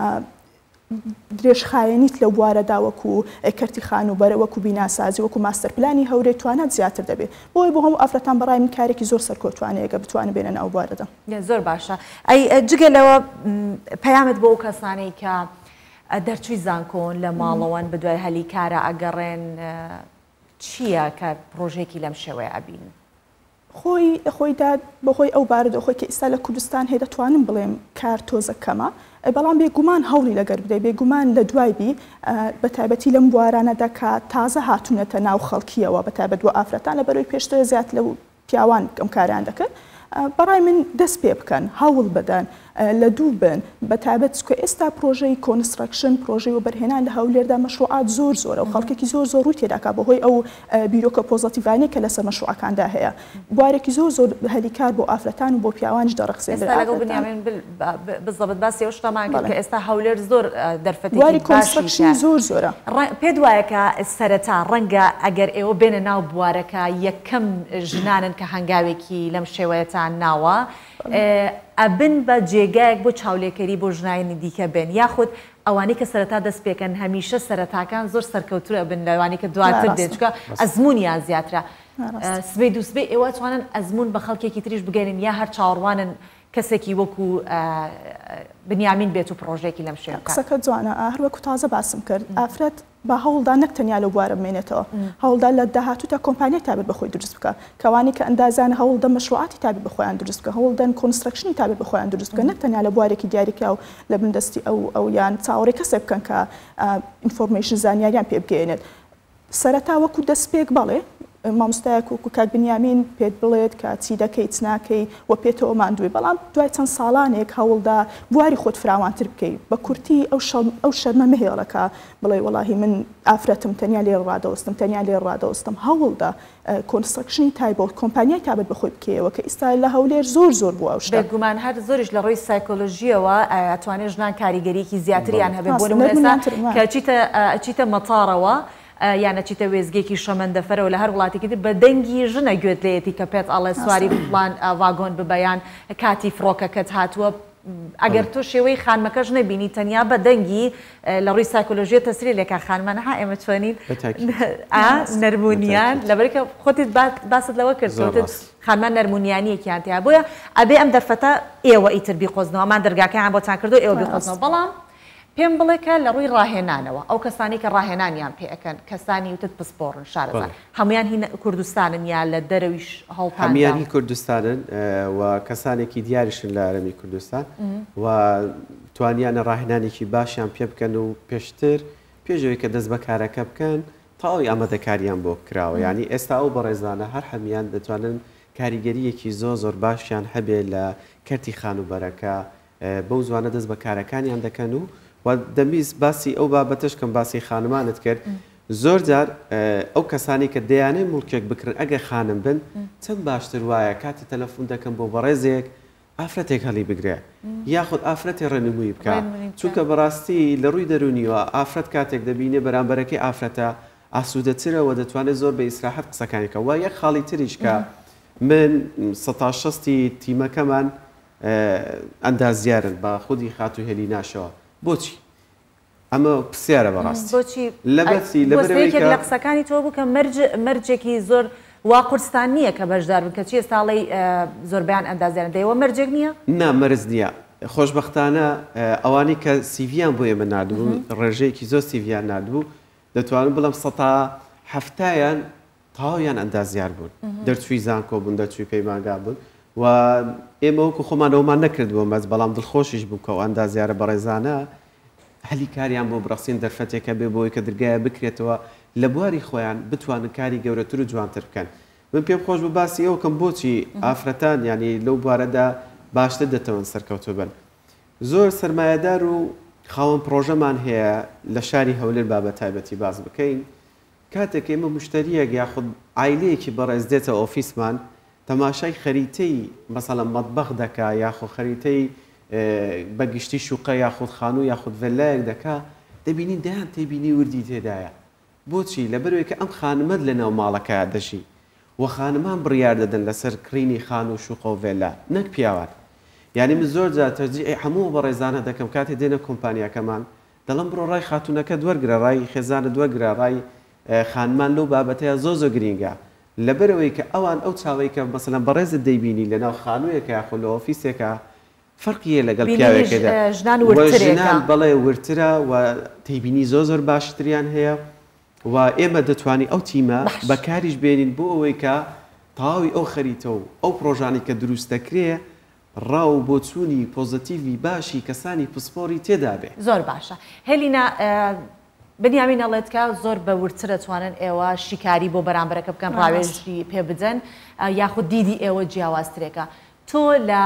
درێژخایەنیت لەو بوارەدا وەکو کەرتی خانوبەرە وەکو بیناسازی وەکو ماستەر پلانی هەورێ توانات زیاتر دەبێت بۆی بۆ هەموو ئافرەتان بەڕای من کارێکی زۆر سەرکەوتوانەیەگە بتوانە بێنە ناو بوارەدا. زۆر باشە. ئەی جگەلەوە پەیامت بۆ ئەو کەسانەی کە دەرچووی زانکۆن لە ماڵەوەن بە دوای هەلی کارە ئەگەڕێن چییە کە پرۆژێکی لەم شێوەیە ئەبین؟ خۆی خۆیدا بەخۆی ئەو بارەدا خۆی کە ئێستا لە کوردستان هەیە دەتوانم بڵێم کار تۆزەکەمە بەڵام بێگومان هەوڵی لەگەر بدەیت بێگومان لە دوای بی بە تایبەتی لەم بوارانەدا کە تازە هاتوونەتە ناو خەڵکیەوە بە تایبەت بۆ ئافرەتان لەبەرەوەی پێشتر زیات لەو پیاوان ئەم کاریان دەکرد بەڕای من دەست پێ بکەن هەوڵ بدەن لە دوو بن بە تایبەت کە ئێستا پرۆژەی کۆنستراکشن پرۆژەی و بەرهێنان لە هەولێردا مەشروعات زۆر زۆرە و خەڵکێکی زۆر زۆر ڕووی تێداکا بەهۆی ئەو بیرۆکە پۆزتیڤانەی کە لەسەر مەشروعەکاندا هەیە بوارێکی زۆر زۆر هەلیکار بۆ ئافرەتان و بۆ پیاوانش دەڕەخسێن لەگەڵ بنیامین بزەبت باسی ئەو شتەمان کرد کە ئێستا هەولێر زۆر دەرفەتێکی بواری کۆنستراکشن زۆر زۆرە پێت وایە کە سەرەتا ڕەنگە ئەگەر ئێوە بێنە ناو بوارەکە یەکەم ژنانن کە هەنگاوێکی لەم شێوەیەتان ناوە ئەبن بە جێگایەک بۆ چاولێکەری بۆ ژنانی دیکە بن یاخود ئەوانەی کە سەرەتا دەست پێکەن هەمیشە سەرەتاکان زۆر سەرکەوتورە بن لەوانی کە دواتر دێت چکە ئەزممویان زیاترە سبەی دووسبێ ئێوە توانن ئەزمون بە خەڵکێکی تریش بگەێنن یا هەر چاوەڕوانن کەسێکی وەکو بنیامین بێت و پرۆژێکی لەم شوێن قسەکە جوانە هەروەکو تازە باسم کرد ئافرەت بە هەوڵدا نەک تەنیا لە بوارە بمێنێتەوە هەوڵدا لە داهاتوو تا کۆمپانیای تابێت بەخۆی دروست بکە کەوانی کە ئەندازان هەوڵدە مەشروعاتی تابێت بەخۆیان دروست بکە هەوڵدەن کۆنستراکشنی تابێت بەخۆیان دروست بکە نەک تەنیا لە بوارێکی دیاریکە و لە بندستی ئەو ئەو یان چاوەڕێ کەسێک بکەن کە ئینفۆرمیشن زانیاریان پێ بگەێنێت سەرەتا وەکو دەست پێک بەڵێ مامۆستایەک وەکو کاک بنیامین پێت بڵێت کە چی دەکەیت چ ناکەی و پێتەوە ماندووی بەڵام دوای چەند ساڵانێک هەوڵدا بواری خۆت فراوانتر بکەیت بە کورتی ئەو شەرمە مەهێڵەکە بڵێ وەڵاهی من ئافرەتم تەنیا لێ ڕادەوەستم تەنیا لێ ڕادەوەستم هەوڵدا کۆنستراکشنی تایبەت کۆمپانیای تابێت بەخۆی بکەوە کە ئیستا لە هەولێر زۆر زۆر بووە ئەو شتە بێگومان هەر زۆریش لە ڕۆی سایکۆلۆژیەوە ئەتوانێت ژنان کاریگەریەکی زیاتریان هەبێت بۆ نمونە کە چیتە مەتاڕەوە یانە چیتە وێزگێکی شەمەندەفەرەوە لە هەر وڵاتێکی تر بە دەنگی ژنە گوێت لێتی کە پێت ئەڵێ سواری بڵان ڤاگۆن ببەیان کاتی فڕۆکەکەت هاتووە ئەگەر تۆ شێوەی خانمەکەش نەبینی تەنیا بە دەنگی لە ڕووی سایکۆلۆژیە تەسری لێکە خانمانەها ئێمە توانین نەرمونیان لەبەرکە خۆتت باست لەوە کردوتت خانمان نەرمونیانیەکیان تیا بۆیە ئەبێ ئەم دەرفەتە ئێوە ئیتر بیخۆزنەوە ئەمان دەرگاکەیان بۆتان کردو ئێوە بیخۆزنەوە بەڵام پێم بڵێ کە لە ڕووی ڕاهێنانەوە ئەو کەسانی کە ڕاهێنانیان پێەکەن کەسانی وتت پسپۆڕن شارەزان هەمویان هی کوردستانن یا لە دەرەویش هەڵپان هەمیانی کوردستانن و کەسانێکی دیاریشن لە ئەرەمی کوردستان و توانیانە ڕاهێنانێکی باشیان پێ بکەن و پێشتر پێشەوەی کە دەست بە کارەکە بکەن تەواوی ئامادەکاریان بۆ کراوە ینی ئێستا ئەو بەڕێزانە هەر هەمیان دەتوانن کاریگەریەکی زۆر زۆر باشیان هەبێ لە کەرتی خانوبەرەکە بەو زوانە دەست بە کارەکانیان دەکەن و و دەمیست باسی ئەو بابەتش کەم باسی خانمانت کرد زۆر جار ئەو کەسانی کە دەیانێ مڵکێک بکردن ئەگە خانم بن چەند باشتر وایە کاتی تەلەفۆن دەکەم بۆ بەڕێزێک ئافرەتێک هەڵی بگرێ یاخود ئافرەتی ڕێنمووی بکە چونکە بەڕاستی لە ڕووی دەرونیوە ئافرەت کاتێک دەبینێ بەرامبەرەکەی ئافرەتە ئاسوودەترەوە دەتوانێت زۆر بە ئیسراحەت قسەکانێکە و یەک خاڵی تریش کە من سەتا شەستی تیمەکەمان ئەندازیارن بە خودی خات و هێلی ناشەوە بۆچی؟ ئەمە پرسیارە بەڕاستی بۆچی لەبەتی لەبەرێک لە قسەکانی تۆ بوو کە مەرجێکی زۆر وا قورستان نییە کە بەشدار بن کە چی ساڵی زۆربیان ئەندازیارن دەیەوە مەرجێک نییە؟ نا مەرز نییە خۆشبەختانە ئەوانی کە سیڤیان بۆ ئێمە نردبوو ڕێژەیەکی زۆر سیڤیان نردبوو دەتوانن بڵم سەتا هەفتایان تاویان ئەندازیار بوون دەرچووی زانکۆ بوون دەرچووی پەیمانگا بوون و ئێمە وەکو خۆمانەوەمان نەکردبوو مەز بەڵام دڵخۆشیش بوو کە ئەو ئەندازیارە بەڕێزانە هەلی کاریان بۆ بڕەخسین دەرفەتێکە بێ بۆی کە دەرگایە بکرێتەوە لە بواری خۆیان بتوانن کاری گەورەتر و جوانتر بکەن من پێم خۆش بوو باسی ئەو کەم بۆچی ئافرەتان ینی لەو بوارەدا باشتر دەتەوەن سەرکەوتو بن زۆر سەرمایەدار و خاوەن پرۆژەمان هەیە لە شاری هەولێر بابەت تایبەتی باز بکەین کاتێک ئێمە مشتریەک یاخود عایلەیەکی بەڕێز دێتە ئۆفیسمان تەماشای خەریتەی مەسەڵەن مەطبەخ دەکا یاخود خەریتەی بەگشتی شوقە یاخود خانوو یاخود ڤێلایەک دەکا دەبینین دەیان تێبینی وردی تێدایە بۆچی لەبەرەوەی کە ئەم خانمەت لە ناو ماڵەکەیە دەژی و خانمان بڕیار دەدەن لەسەر کڕینی خان و شوقە و ڤێلا نەک پیاوان یعنی من زۆر جار تەرجیح هەموو بەڕێزانە دەکەم کاتێ دێنە کۆمپانیاکەمان دەڵم بڕۆ ڕای خاتونەکە دووەرگرە ڕای خێزانە دووەرگرە ڕای خانمان لەو بابەتەیە زۆ زۆر گرینگە لەبەرەوەی کە ئەوان ئەو چاوەی کە مەسەلەن بەڕێزت دەیبینی لەناو خانوویەکە یاخود لە ئۆفیسێکە فەرقیە لەگەڵ پیاوێکەدا ژنان بەڵێ ورترە و تەیبینی زۆ زۆر باشتریان هەیە و ئێمە دەتوانین ئەو تیمە بەکاریش بێنین بۆ ئەوەی کە تەواوی ئەو خەریتە و ئەو پرۆژانی کە دروست دەکرێ ڕاو بۆ چوونی پۆزتیڤی باشی کەسانی پسپۆری تێدا بێ زۆر باشە هێلینا بنیامین ئەڵێتکە زۆر بە ورتر دەتوانن ئێوە شیکاری بۆ بەرامبەرەکە بکەن ڕاوێژی پێ بدەن یاخود دیدی ئێوە جیاوازترێکە تۆ لە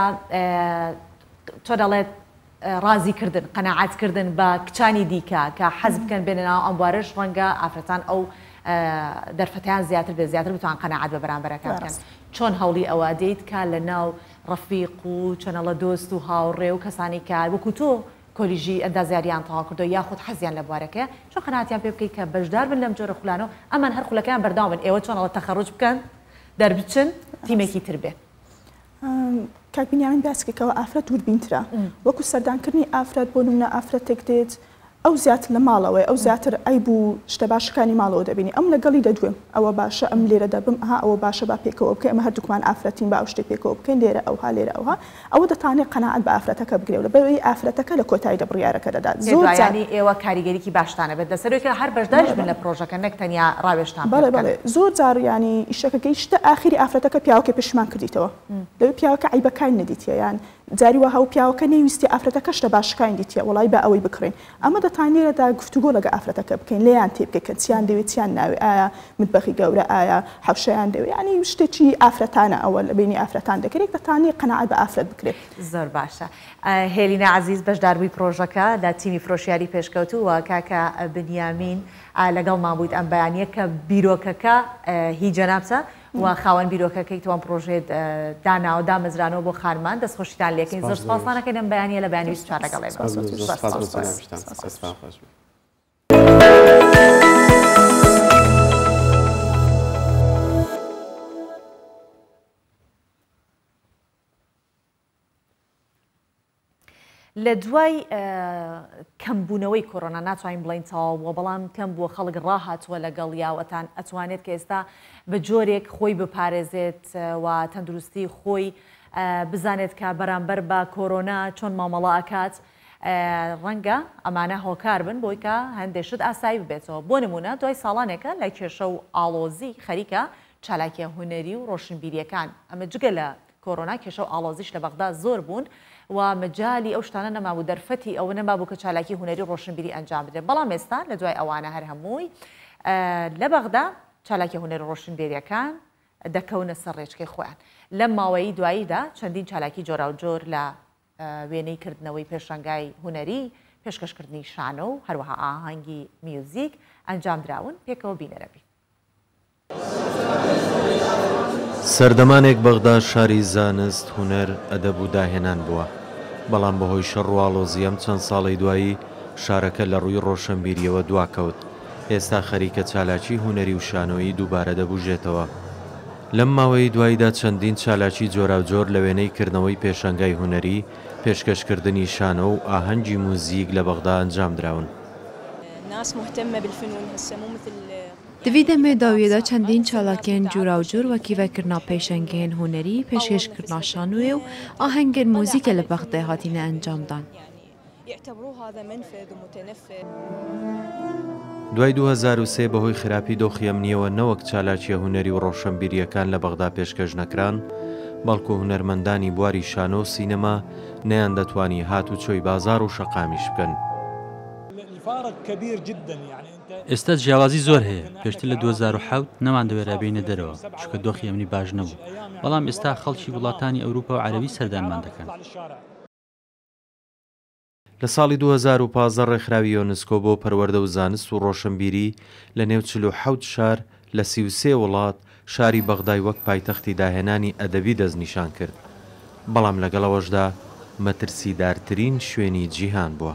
تۆ دەڵێت ڕازیکردن قەنەعاتکردن بە کچانی دیکە کە حەز بکەن بێنە ناو ئەم بوارەش ڕەنگە ئافرەتان ئەو دەرفەتیان زیاتر بێ زیاتر بتوان قەنەعات بە بەرامبەرەکان بکەن چۆن هەوڵی ئەوە دەیت کە لە ناو ڕەفیق و چەنەڵە دۆست و هاوڕێ و کەسانی کار وەکو تۆ کۆلیژی ئەندازیاریان تەواو کردو یاخود حەزیان لە بوارەکەیە چۆن قەنەعاتیان پێ بکەیت کە بەشدار بن لەم جۆرە خولانەوە ئەمان هەر خولەکەیان بەرداوام بن ئێوە چۆنەڵە تەخەڕوج بکەن دەربچن تیمێکی تر بێ کاک بنیامین باسکێکەوە ئافرەت دووربینترە وەکو سەردانکردنی ئافرەت بۆ نمونە ئافرەتێک دێت ئەو زیاتر لە ماڵەوەی ئەو زیاتر ئەی بوو شتە باشەکانی ماڵەوە دەبینی ئەم لەگەڵی دەدوێم ئەوە باشە ئەم لێرە دەبم ئەها ئەوە باشە با پێکەوە بکەین ئەمە هەردووکمان ئافرەتین با ئەو شتێ پێکەوە بکەین لێرە ئەوها لێرە ئەوها ئەوە دەتانێت قەنەعەت بە ئافرەتەکە بگرێ و لەبەرەوەی ئافرەتەکە لە کۆتاییدا بڕیارەکە دەدات زۆر جانی ئێوە کاریگەریکی باشتانە بێت دەسەرەوەی کە هەر بەشداریش بن لە پرۆژەکە نەک تەنیا ڕاوێژتان بەڵێ بەڵێ زۆر جار ینی ئیشەکەی شتە ئاخری ئافرەتەکە پیاوەکە پێشمان کردیتەوە لەوێ پیاوەکە عیبەکان نەدیتیە یان جاری وە هەو پیاوەکە نەویستی ئافرەتەکە شتە باشەکانی دیتیە وڵای بە ئەوەی بکڕین ئەمە دەتانێرەدا گفتوگۆ لەگە ئافرەتەکە بکەین لێیان تێ بکەین کە چیان دەوێت چیان ناوێ ئایا متبەخی گەورە ئایا حەوشەیان دەوێت ینی شتێکی ئافرەتانە ئەوە لە بینی ئافرەتان دەکرێت دەتانێت قەنەعەت بە ئافرەت بکرێت زۆر باشە هێلینا عەزیز بەشداربووی پرۆژەکە لە تیمی فرۆشیاری پێشکەوتوو و کاکە بنیامین لەگەڵمان بوویت ئەم بەیانیە کە بیرۆکەکە هیچ جەنابچە و خاوەن بیرۆکەکەی توان پرۆژێت داناوە دامەزرانەوە بۆ خانمان دەستخۆشیتان لێکەین زۆر سپاسانەکەی لەم بەیانیە لە بەیانی بیست و چوار لەگەڵێ لە دوای کەمبوونەوەی کۆرۆنا ناتوانین بڵین تەواو بەڵام کەم بووە خەڵک ڕاهاتووە لەگەڵ یاوەتان ئەتوانێت کە ئێستا بە جۆرێک خۆی بپارێزێت و تەندروستی خۆی بزانێت کە بەرامبەر بە کۆرۆنا چۆن مامەڵە ئەکات ڕەنگە ئەمانە هۆکار بن بۆی کە هەندێشت ئاسایی ببێتەوە بۆ نمونە دوای ساڵانێکە لای کێشە و ئاڵۆزی خەریکە چالاکیە هوەری و ڕۆشنبیریەکان ئەمە جگە لە کۆرۆنا کێشە و ئاڵۆزیش لە بەغدا زۆر بوون و مجالی ئەو شتانە نەمابوو دەرفەتی ئەوە نەمابوو کە چالاکی هوەری ڕۆشنبیری ئەنجام بدرێت بەڵام ئێستا لە دوای ئەوانە هەر هەمووی لە بەغدا چالاکی هونەر ڕۆشنبێریەکان دەکەونە سەر ڕێچکەی خۆیان لەم ماوەی دواییدا چەندین چالاکی جۆرا و جۆر لە وێنەی کردنەوەی پێشەنگای هونەری پێشکەشکردنی شانە و هەروەها ئاهەنگی میوزیک ئەنجام دراون پێکەوە بینەرەبی. سەردەمانێک بەغدا شاری زانست هونەر ئەدەب و داهێنان بووە بەڵام بەهۆی شەڕواڵۆزی ئەم چەند ساڵی دوایی شارەکە لە ڕووی ڕۆشنبیریەوە دواکەوت ئێستا خەریکە چالاکی هونەری و شانۆیی دووبارە دەبوژێتەوە لەم ماوەی دواییدا چەندین چالاکی جۆرا و جۆر لە وێنەی کردنەوەی پێشەنگای هونەری پێشکەشکردنی شانە و ئاهەنگی موزیک لە بەغدا ئەنجام دراون. Divî demê dawiyê de çendîn çalakên cûra û cûr wekîvekirina pêşengên hunerî, pêşkêşkirina şanûyê û ahengên mûzîkê li Bexdê hatîne encamdan. دوای دو هەزار و سێ بەهۆی خراپی دۆخی ئەمنیەوە نەوەک چالاکیە هونەری و ڕۆشنبیریەکان لە بەغدا پێشکەش نەکران بەڵکو هونەرمەندانی بواری شانۆ و سینەما نەیان دەتوانی هات و چۆی بازار و شەقامیش بکەن. ئێستا جیاوازی زۆر هەیە پێشتر لە دوو هەزار و حەوت نەمان دەوێرا بینە دەرەوە چکە دۆخی ئەمنی باش نەبوو بەڵام ئێستا خەڵکی وڵاتانی ئەوروپا و عەرەبی سەردانمان دەکەن. لە ساڵی دوو هەزار و پانزدە ڕێکخراوی یۆنسکۆ بۆ پەروەردە و زانست و ڕۆشنبیری لە نێو چل و حەوت شار لە سی و سێ وڵات شاری بەغدای وەک پایتەختی داهێنانی ئەدەبی دەستنیشان کرد بەڵام لەگەڵەوەشدا مەترسیدارترین شوێنی جیهان بووە.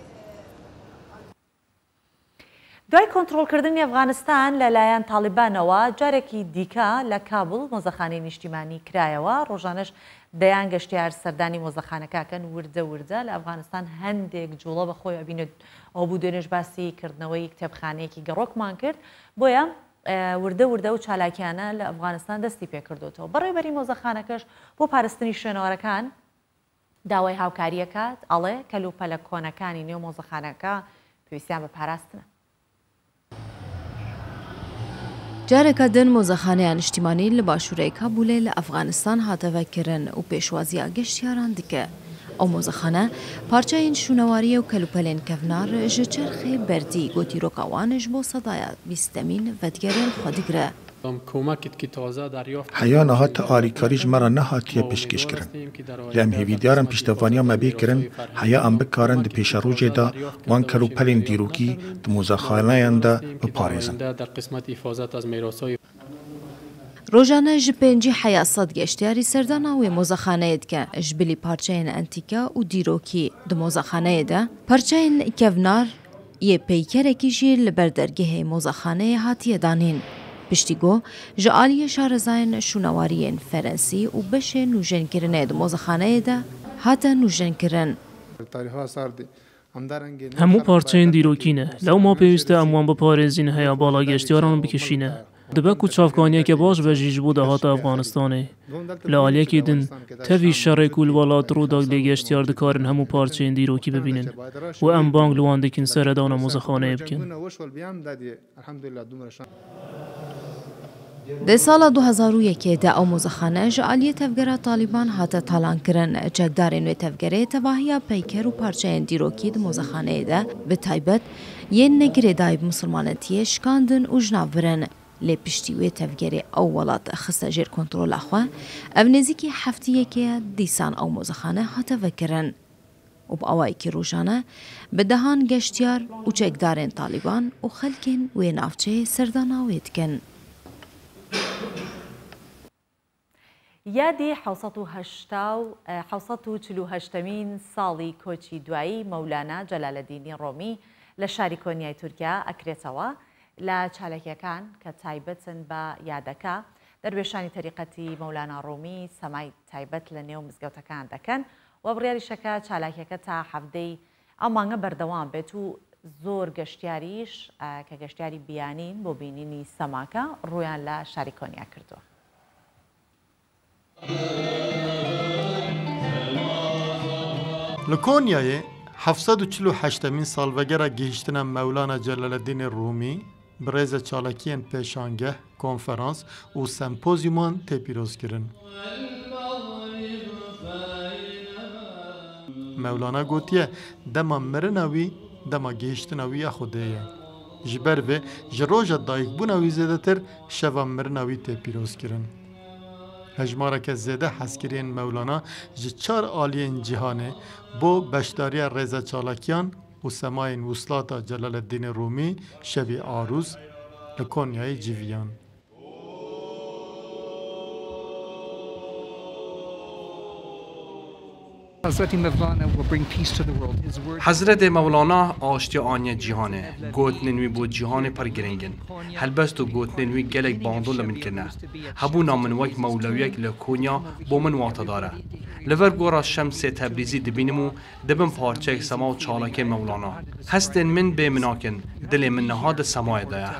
دوای کۆنتڕۆڵکردنی ئەفغانستان لەلایەن تاڵیبانەوە جارێکی دیکە لە کابل مۆزەخانەی نیشتیمانی کرایەوە ڕۆژانەش دەیان گەشتیار سەردانی مۆزەخانەکەکەن وردە وردە لە ئەفغانستان هەندێک جوڵە بە خۆی ئەبینێت ئەو بوو دوێنێش باسی کردنەوەی کتێبخانەیەکی گەڕۆکمان کرد بۆیە وردە وردە و چالاکیانە لە ئەفغانستان دەستی پێکردوتەوە بەڕێوەبەری مۆزەخانەکەش بۆ پارستنی شوێنەوەرەکان داوای هاوکاریەکات ئەڵێ کەلوپەلە کۆنەکانی نێو مۆزەخانەکە پێویستیان بە پاراستنە. جارێکە دن مۆزەخانەیان نیشتیمانی لە باشوورەی کابولێ لە ئەفغانستان هاتەڤەکردن و پێشوازیە گەشتیاران دکە. ئەو مۆزەخانە پارچەین شوونەواریە و کەلوپەلێن کەڤنار ژە چرخێ بەردی گۆتیرۆکاوانش بۆ سەدایە بیستەمین ڤەدگەرێن خۆدیگرە. حیا نهات آلیکاریج مرا نهاتیه پیشکش کرن. لام هیویدیارم پیشتوانیا مبی کرن حیا ام بکارن د پیش روجه دا وان کلو پلین دیروکی د موزخانه ینده بپارێزن. ڕۆژانە ji pêncî heya sed geştyarî serdana wê mozexaneyê dike ji bilî parçeyên entîka û dîrokî di mozexaneyê de parçeyên kevnar yê peykerekî jî li ber dergehê mozexaneyê hatiye danîn. Piştîgo ji aliyê şarezayên şûnewariyên Ferensî û beşên nûjenkirinê di mozexaneyê de hate nûjenkirin. هەموو پارچەیەن دیرۆکینە لەو ما پێویستە ئەموان بپارێزین هەیە باڵا گەشتیاران بکشینە دەبەک و چاوکانیەکە باش بەژیش بوو دەهاتە ئەفغانستانê لە ئالiyekê din tevî şerek û li welat Rûdak lê geştyar dikarin hemû parçeyên dîrokî bibînin û em bang li wan dikin seredana mozexaneyê bikin. Di sala du hezar û yekê de ew mozexane ji aliyê tevgera Talîban hate talankirin. Çekdarên wê tevgerê tevahiya peyker û parçeyên dîrokî di mozexaneyê de bi taybet yên negirê dayî musulmanetiyê şikandin û ji nav birin. Lê piştî wê tevgerê ew welat xiste jêr kontrola xwe, ev nêzîkî heftiyekê dîsan ew mozexane hate vekirin. û bi awayekî rojane bi dehan geştyar û çekdarên Talîban û xelkên wê navçeyê serdana wê dikin. یادی حوسەت و هەشتا و حوسەت و چل و هەشتەمین ساڵی کۆچی دوایی مەولانە جەلالەدینی ڕۆمی لە شاری کۆنیای تورکیا ئەکرێتەوە لە چالەکیەکان کە تایبەتن بە یادەکە دەروێشانی تەریقەتی مەولانە ڕۆمی سەمای تایبەت لە نێو مزگەوتەکان دەکەن و بڕیاریشەکە چالاکیەکە تا هەفتەی ئەم مانگە بەردەوام بێت و زۆر گەشتیاریش کە گەشتیاری بیانین بۆ بینینی سەماکە ڕویان لە شاری کۆنیا کردووە. Li Konyayê hevsed û çil û heştemîn salvegera gihîştina Mewlana Celaleddînê Rûmî bi rêza çalakiyên pêşangeh, konferans û sempozyuman tê pîrozkirin. Mewlana gotiye dema mirina wî dema gihîştina wî ya Xwedê ye. ji ber vê ji roja dayîkbûna wî zêdetir şeva mirina wî tê pîrozkirin. Hejmareke zêde hezkiriyên Mevlana ji çar aliyên cîhanê bo beşdariya rêza çalakiyan û semayên Wuslata Celaleddînê Rûmî şevî arûz li Konyayê civiyan. حضرت مولانا آشتی آنیا جهانه گوتنین وی بود جهان پر گرنگن هلبست و گوتنین وی گلک باندو لمن کنه هبو نامن وک مولویک لکونیا بو من واتا داره لور گورا شمس تبریزی دبینمو دبن پارچه سما و چالک مولانا هستن من به مناکن دل من نهاد سمای دایه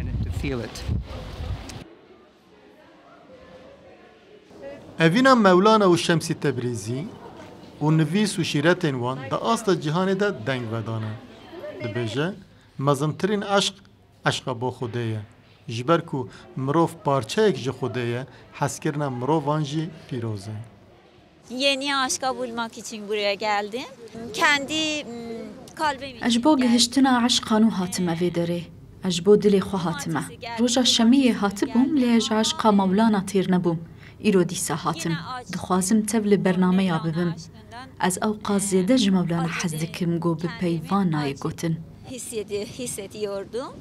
اوینا مولانا و شمس تبریزی و نویس و شیرتین وان دا آستا جهانی دا دنگ ودانه دبیجه مزمترین عشق عشق با خودهیه جبر کو مروف پارچه یک جه خودهیه حسکرنا مروفان جی پیروزه. Yeni aşka bulmak için buraya geldim. Kendi kalbimi... Ajbo gehiştina aşkan u hatime vedere. Ajbo dili xo hatime. Roja şemiye hatibum lej aşka Mevlana tîr nebum. îro dîsa hatim. Dixwazim tev li bernameya bibim. Ez ewqas zêde ji Mevlana hez dikim got bi peyvan nayê gotin. Hissediyordum.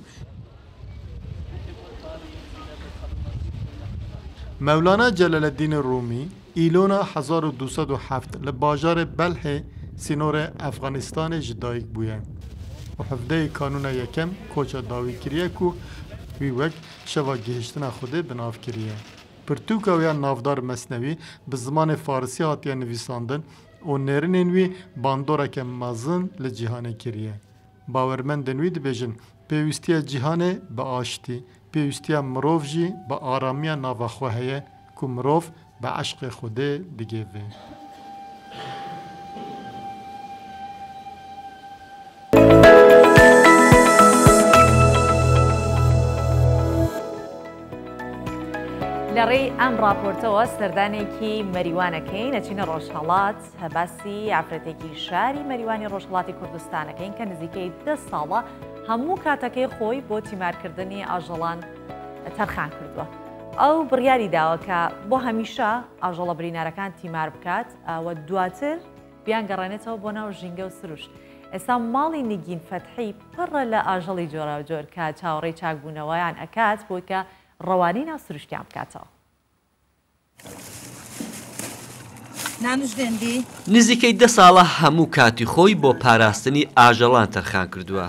Mevlana Celaleddin Rumi îlona hezar û du sed û heft li bajarê Belhê sînorê Efxanistanê ji dayîk bûye. û hevdeyê kanûna yekem koça dawî kiriye ku wî wek şeva gihîştina Xwedê bi nav kiriye. Pirtûka wê ya navdar Mesnewî bi zimanê Farsî hatiye nivîsandin û nêrînên wî bandoreke mezin li cîhanê kiriye. Bawermendên wî dibêjin pêwîstiya cîhanê bi aştî, pêwîstiya mirov jî bi aramiya nava xwe heye ku mirov bi eşqê Xwedê digêve. لەڕێی ئەم راپۆرتەوە سەردانێکی مەریوانەکەین ئەچینە ڕۆژهەڵات هەباسی ئافرەتێکی شاری مەریوانی ڕۆژهەڵاتی کوردستانەکەین کە نزیکەی دە ساڵە هەموو کاتەکەی خۆی بۆ تیمارکردنی ئاژەڵان تەرخان کردووە. ئەو بڕیاری داوە کە بۆ هەمیشە ئاژەڵە برینارەکان تیمار بکات ئەوە دواتر بیان گەڕێنێتەوە بۆ ناو ژینگە و سروش. ئێستا ماڵی نگین فەتحی پڕە لە ئاژەڵی جۆرا و جۆر کە چاوەڕێی چاکبوونەوەیان ئەکات بۆی کە ڕەوانی ناو سروشتیان بکاتەوە. نزیکەی دە ساڵە هەموو کاتی خۆی بۆ پاراستنی ئاژەڵان تەرخان کردووە.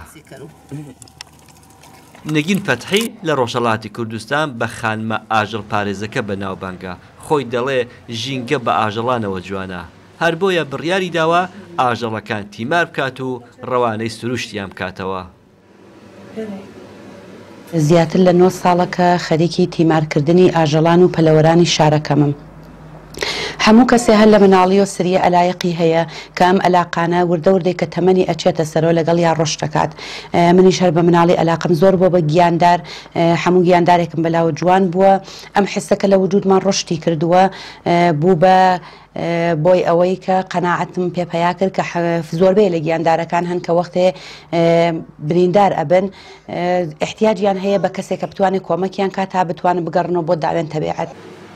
نگین فەتحی لە ڕۆژهەڵاتی کوردستان بە خانمە ئاژەڵ پارێزەکە بەناوبانگە خۆی دەڵێ ژینگە بە ئاژەڵانەوە جوانە. هەر بۆیە بڕیاری داوە ئاژەڵەکان تیمار بکات و ڕەوانەی سروشتیان بکاتەوە. زیاتر لە نۆ ساڵەکە خەریکی تیمارکردنی ئاژەڵان و پەلەوەرانی شارەکەمم. هەموو کەسێ هەر لە مناڵی و سریە ئەلایقی هەیە کە ئەم ئەلاقانە وردە وردەی کە تەمەنی ئەچێتە سەرەوە لەگەڵ یا ڕۆژ دەکات. منیش هەر بە مناڵی ئەلاقم زۆر بۆ بە گیاندار هەموو گیاندارێکم بەلاوە جوان بووە ئەم حسەکە لە وجودمان ڕشتی کردووە بوو بە بۆی ئەوەی کە قەناعەتم پێپەیا کرد کە زۆربەی لە گیاندارەکان هەن کە وەختێ بریندار ئەبن احتیاجیان هەیە بە کەسێک کە بتوانێت کۆمەکیان کات تا بتوانن بگەڕنەوە بۆ داوێن تەبیعەت.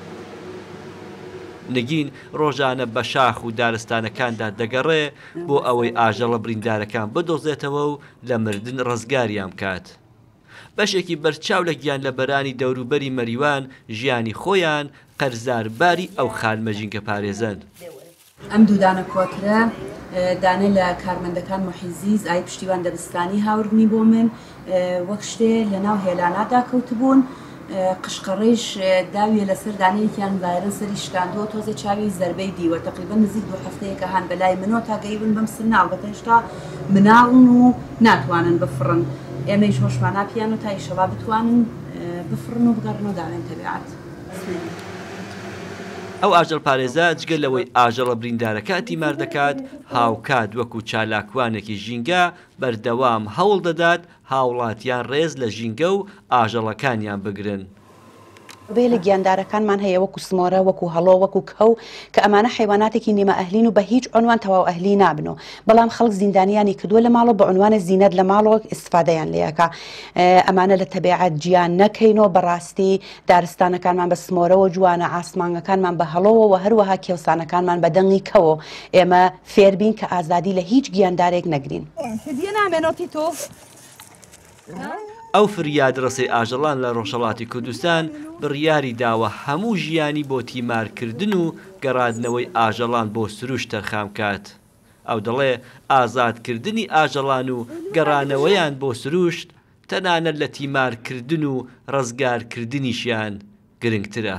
نگین ڕۆژانە بە شاخ و دارستانەکاندا دەگەڕێ بۆ ئەوەی ئاژەڵە بریندارەکان بدۆزێتەوە و لە مردن ڕزگاریان بکات. بەشێکی بەرچاو لە گیان لە بەرانی دەوروبەری مەریوان ژیانی خۆیان قەرزارباری ئەو خانمە ژینگە پارێزن. ئەم دوودانە کۆکرە دانێ لە کارمەندەکان محیزیز ئای پشتیوان دەبستانی هاوردنی بۆ من وەک شتێ لە ناو هێلانادا کەوتبوون. قشقڕێژ داویە لەسەر دانەیەکیان ڤایرن سەری شکاندەوە تۆزە چاوی زەربەی دیوە تقریبا نزیک دو هەفتەیەکە هەان بەلای منەوە تا گەیبن بەم سناڵ بەتە هێشتا مناڵن و ناتوانن بفڕن ئێمەی هۆشمان ناپیان و تای شەوا بتوانن بفڕن و بگەڕنەوە داوێن تەبیعەت. ئەو ئاژەڵ پارێزە جگە لەوەی ئاژەڵە بریندارەکە تیمار دەکات هاوکات وەکو چالاکوانێکی ژینگە بەردەوام هەوڵ دەدات هاوڵاتیان ڕێز لە ژینگە و ئاژەڵەکانیان بگرن. بێ لە گیاندارەکانمان هەیە وەکو سمۆرە وەکو هەڵۆ وەکو کەو کە ئەمانە حیواناتێکی نیمە ئەهلین و بە هیچ عنوان تەواو ئەهلی نابنەوە بەڵام خەڵک زیندانیانی کردووە لە ماڵەوە بە عنوانە زینەت لە ماڵەوە ئیسفادەیان لێەکە ئەمانە لە تەبیعەت گیان نەکەینەوە بەڕاستی دارستانەکانمان بە سمۆرەوە جوانە ئاسمانگەکانمان بە هەڵۆوە و هەروەها کێوسانەکانمان بە دەنگی کەوە ئێمە فێربین کە ئازادی لە هیچ گیاندارێک نەگرین ئەو فریاد ڕسەی ئاژەڵان لە ڕۆژهەڵاتی کوردستان بڕیاری داوە هەموو ژیانی بۆ تیمارکردن و گەڕاندنەوەی ئاژەڵان بۆ سروش تەرخام کات. ئەو دەڵێ ئازادکردنی ئاژەڵان و گەڕانەوەیان بۆ سروشت تەنانەت لە تیمارکردن و ڕزگارکردنیشیان گرنگترە.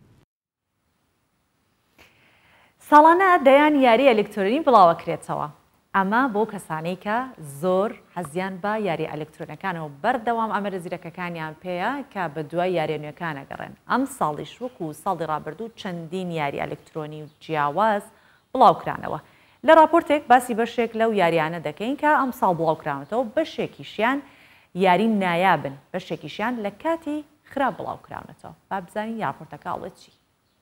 ساڵانە دەیان یاری ئەلکترۆنی بڵاوەکرێتەوە. ئەمە بۆ کەسانەی کە زۆر حەزیان بە یاری ئەلکترۆنەکانەوە بەردەوام ئەمەرە زیرەکەکانیان پێەیە کە بە دوای یاریێنوەکانە گەڕێن. ئەم ساڵیش وەکو ساڵی ڕابردوو چەندین یاری ئەلکترۆنی و جیاواز بڵاوکرانەوە. لە راپۆرتێک باسی بەشێک لەو یاریانە دەکەین کە ئەم ساڵ بڵاوکراونەوە بەشێکیشیان یاری نایابن بەشێکیشیان لە کاتی خراپ بڵاوکراونەوە. با بزانین راپۆرتەکە ئەڵێت چی.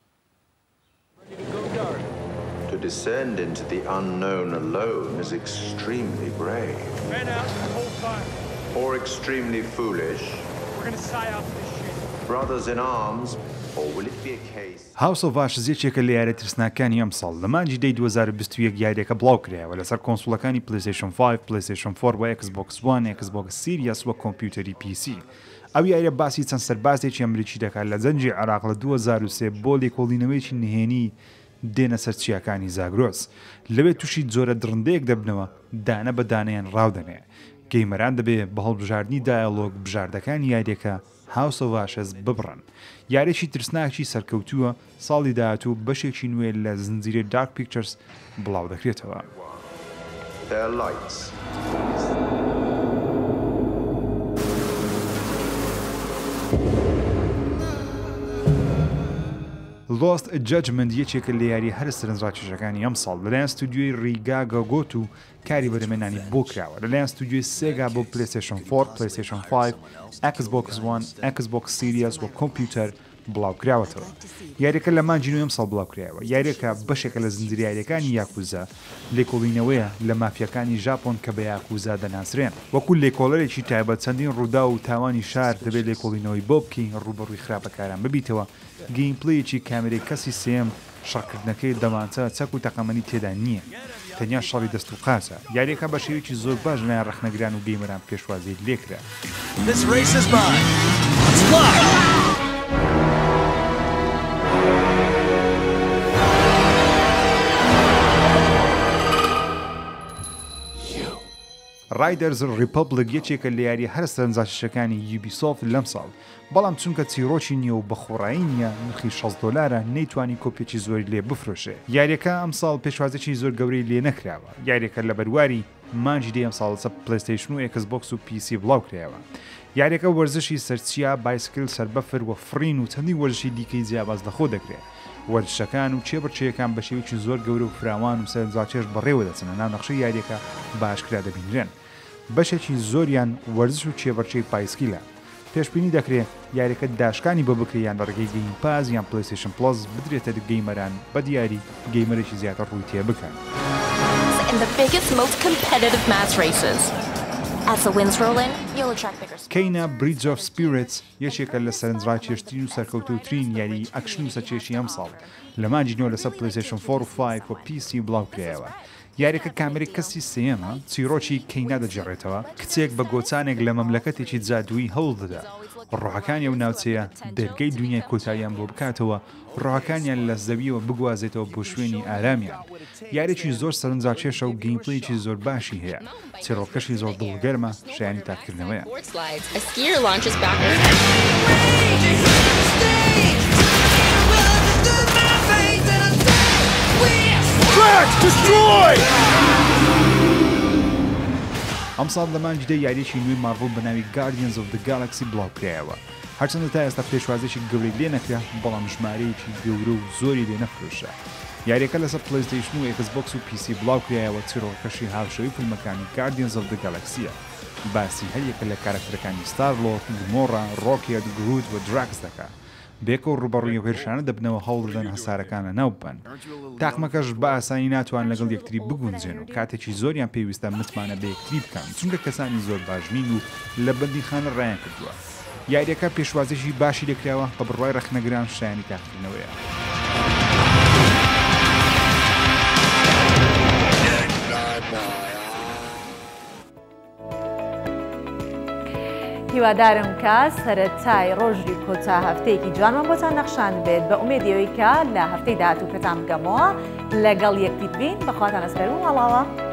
To descend into the unknown alone is extremely brave. Men out, hold fire. Or extremely foolish. We're going to psy out this shit. Brothers in arms, or will it be a case? House of Ashes یەکێکە لە یاری ترسناکانی ئەم ساڵ لە مانجی دەی دوو هەزار و بیست و یەک یاریەکە بڵاو کرایەوە لەسەر کۆنسۆڵەکانی PlayStation پێنج، PlayStation چوار و Xbox One، Xbox Series و کۆمپیوتەری پی سی. ئەو یاریە باسی چەند سەربازێکی ئەمریکی دەکات لە جەنگی عێراق لە دوو هەزار و سێ بۆ لێکۆڵینەوەیکی نهێنی دێنە سەر چیاکانی زاگرۆس لەوێ تووشی جۆرە درندەیەک دەبنەوە دانە بە دانەیان ڕاودەنێ گەیمەران دەبێ بە هەڵبژاردننی دایالۆگ بژاردەکانی یاریەکە House of Ashes ببڕن. یارێکی ترسناکی سەرکەوتووە ساڵی داهاتوو بەشێکی نوێ لە زنجیرە Dark Pictures بڵاو دەکرێتەوە. Lost Judgment یەکێکە لە یاری هەر سەرنجڕاکێشەکانی ئەم ساڵ لەلایەن ستودیۆی ریگا گاگۆت و کاری بەرهەمهێنانی بۆ کراوە لەلایەن ستودیۆی سێگا بۆ PlayStation چوار، PlayStation پێنج، Xbox One، Xbox Series و کۆمپیوتەر بڵاوکراوەتەوە. یاریەکە لە مانجی نوێ ئەم ساڵ بڵاوکرایەوە. یاریەکە بەشێکە لە زنجیرە یاریەکانی یاکوزا لێکۆڵینەوەیە لە مافیەکانی ژاپۆن کە بە یاکوزا دەناسرێن. وەکو لێکۆڵەرێکی تایبەت چەندین ڕوودا و تاوانی شار دەبێت لێکۆڵینەوەی بۆ بکەین ڕوبەڕووی خراپەکاران ببیتەوە. گەیمپلەیەکی کامێرەی کەسی سێم شەڕکردنەکەی دەمانچە چەک و تەقەمەنی تێدا نییە. تەنیا شەڕی دەست و قاسە. یاریەکە بە شێوەیەکی زۆر باش لایەن ڕەخنەگران و گەیمەران پێشوازی لێکرا. Riders Republic یەکێکە لە یاری هەر سەرنجڕاکێشەکانی یوبیسۆفت لەم ساڵ بەڵام چونکە چیرۆکی نییە و بەخۆڕایی نییە نرخی شەش دۆلارە نەیتوانی کۆپێکی زۆری لێ بفرۆشێ. یاریەکە ئەم ساڵ پێشوازێکی زۆر گەورەی لێ نەکراوە. یاریەکە لە بەرواری مانجی دێ ئەم ساڵ لەسەر PlayStation و Xbox و پی سی بڵاو کرایەوە. یاریەکە وەرزشی سەرچیا بایسکل سەربەفر و فرین و چەندی وەرزشی دیکەی جیاواز لەخۆ دەکرێت. وەرزشەکان و چێبڕچێیەکان بە شێوەیەکی زۆر گەورە و فراوان و سەرنجڕاکێش بەڕێوە دەچنە ناو نەخشەی یاریەکە باشکرا دەبینرێن. بەشێکی زۆریان وەرزش و چێبەرچەی پایسکیلە. پێشبینی دەکرێت یاریەکە داشکانی بە بکریان لە ڕێگەی گەیم پاز یان PlayStation Plus بدرێتە گەیمەران بە دیاری گەیمەرێکی زیاتر ڕووی تێ بکەن. کەینە Bridge of Spirits یەکێکە لە سەرنجڕاکێشترین و سەرکەوتووترین یاری ئەکشن و سەرکێشی ئەم ساڵ لە مانجی نۆ لەسەر PlayStation چوار و پێنج و پی سی بڵاو کرایەوە. یاریەکە کامێرەی کەسی سێمە چیرۆکی کەینا دەجێڕێتەوە کچێک بە گۆچانێک لە مەملەکەتێکی جادووی هەوڵ دەدا. ڕۆحەکانی ئەو ناوچەیە دەرگەی دنیای کۆتاییان بۆ بکاتەوە ڕۆحەکانیان لە زەویەوە بگوازێتەوە بۆ شوێنی ئارامیان. یارێکی زۆر سەرنجڕاکێشە و گەیمپلەیەکی زۆر باشی هەیە. چێڕۆکەشی زۆر دڵگەرمە شایانی تاکردنەوەیە. ئەم ساڵ لە مانجیدە یاریێکی نوێی مارڤڵ بە ناوی Guardians of the Galaxy بڵاو کرایەوە. هەرچەندە تا ئێستا پێشوازێکی گەورەی لێ نەکرا بەڵام ژمارەیەکی گەورە و زۆری لێ نەفرۆشە. یاریەکە لەسەر PlayStation و Xbox و پی سی بڵاو کرایەوە چیرۆکەشی هاوشەوی فیلمەکانی Guardians of the Galaxyە. باسی هەریەکە لە کارەکتەرەکانی ستار لۆرد، گمۆڕا، ڕۆکێت، گروت و دراکس دەکات. بێکە و ڕوبەڕووی و هێرشانە دەبنەوە هەوڵ بدەن هەسارەکانە ناو ببەن. تاقمەکەش بە ئاسانی ناتوان لەگەڵ یەکتری بگونجێن و کاتێکی زۆریان پێویستە متمانە بە یەکتری بکەن چونکە کەسانی زۆر باشنین و لە بەندیخانە ڕایان کردووە. یاریەکە پێشوازێکی باشی لێکراوە بە بڕوای ڕەخنەگران شایانی تاقیکردنەوەیە. هیوادارم کە سەرەتای ڕۆژی کۆتا هەفتەیەکی جوانمان بۆتان نەخشان بێت بە ئومێدیەوەی کە لە هەفتەی داهاتوو پێتان بگەمەوە لەگەڵ یەکتیت بین بەخواتان ئەسپەر و هەڵاوە.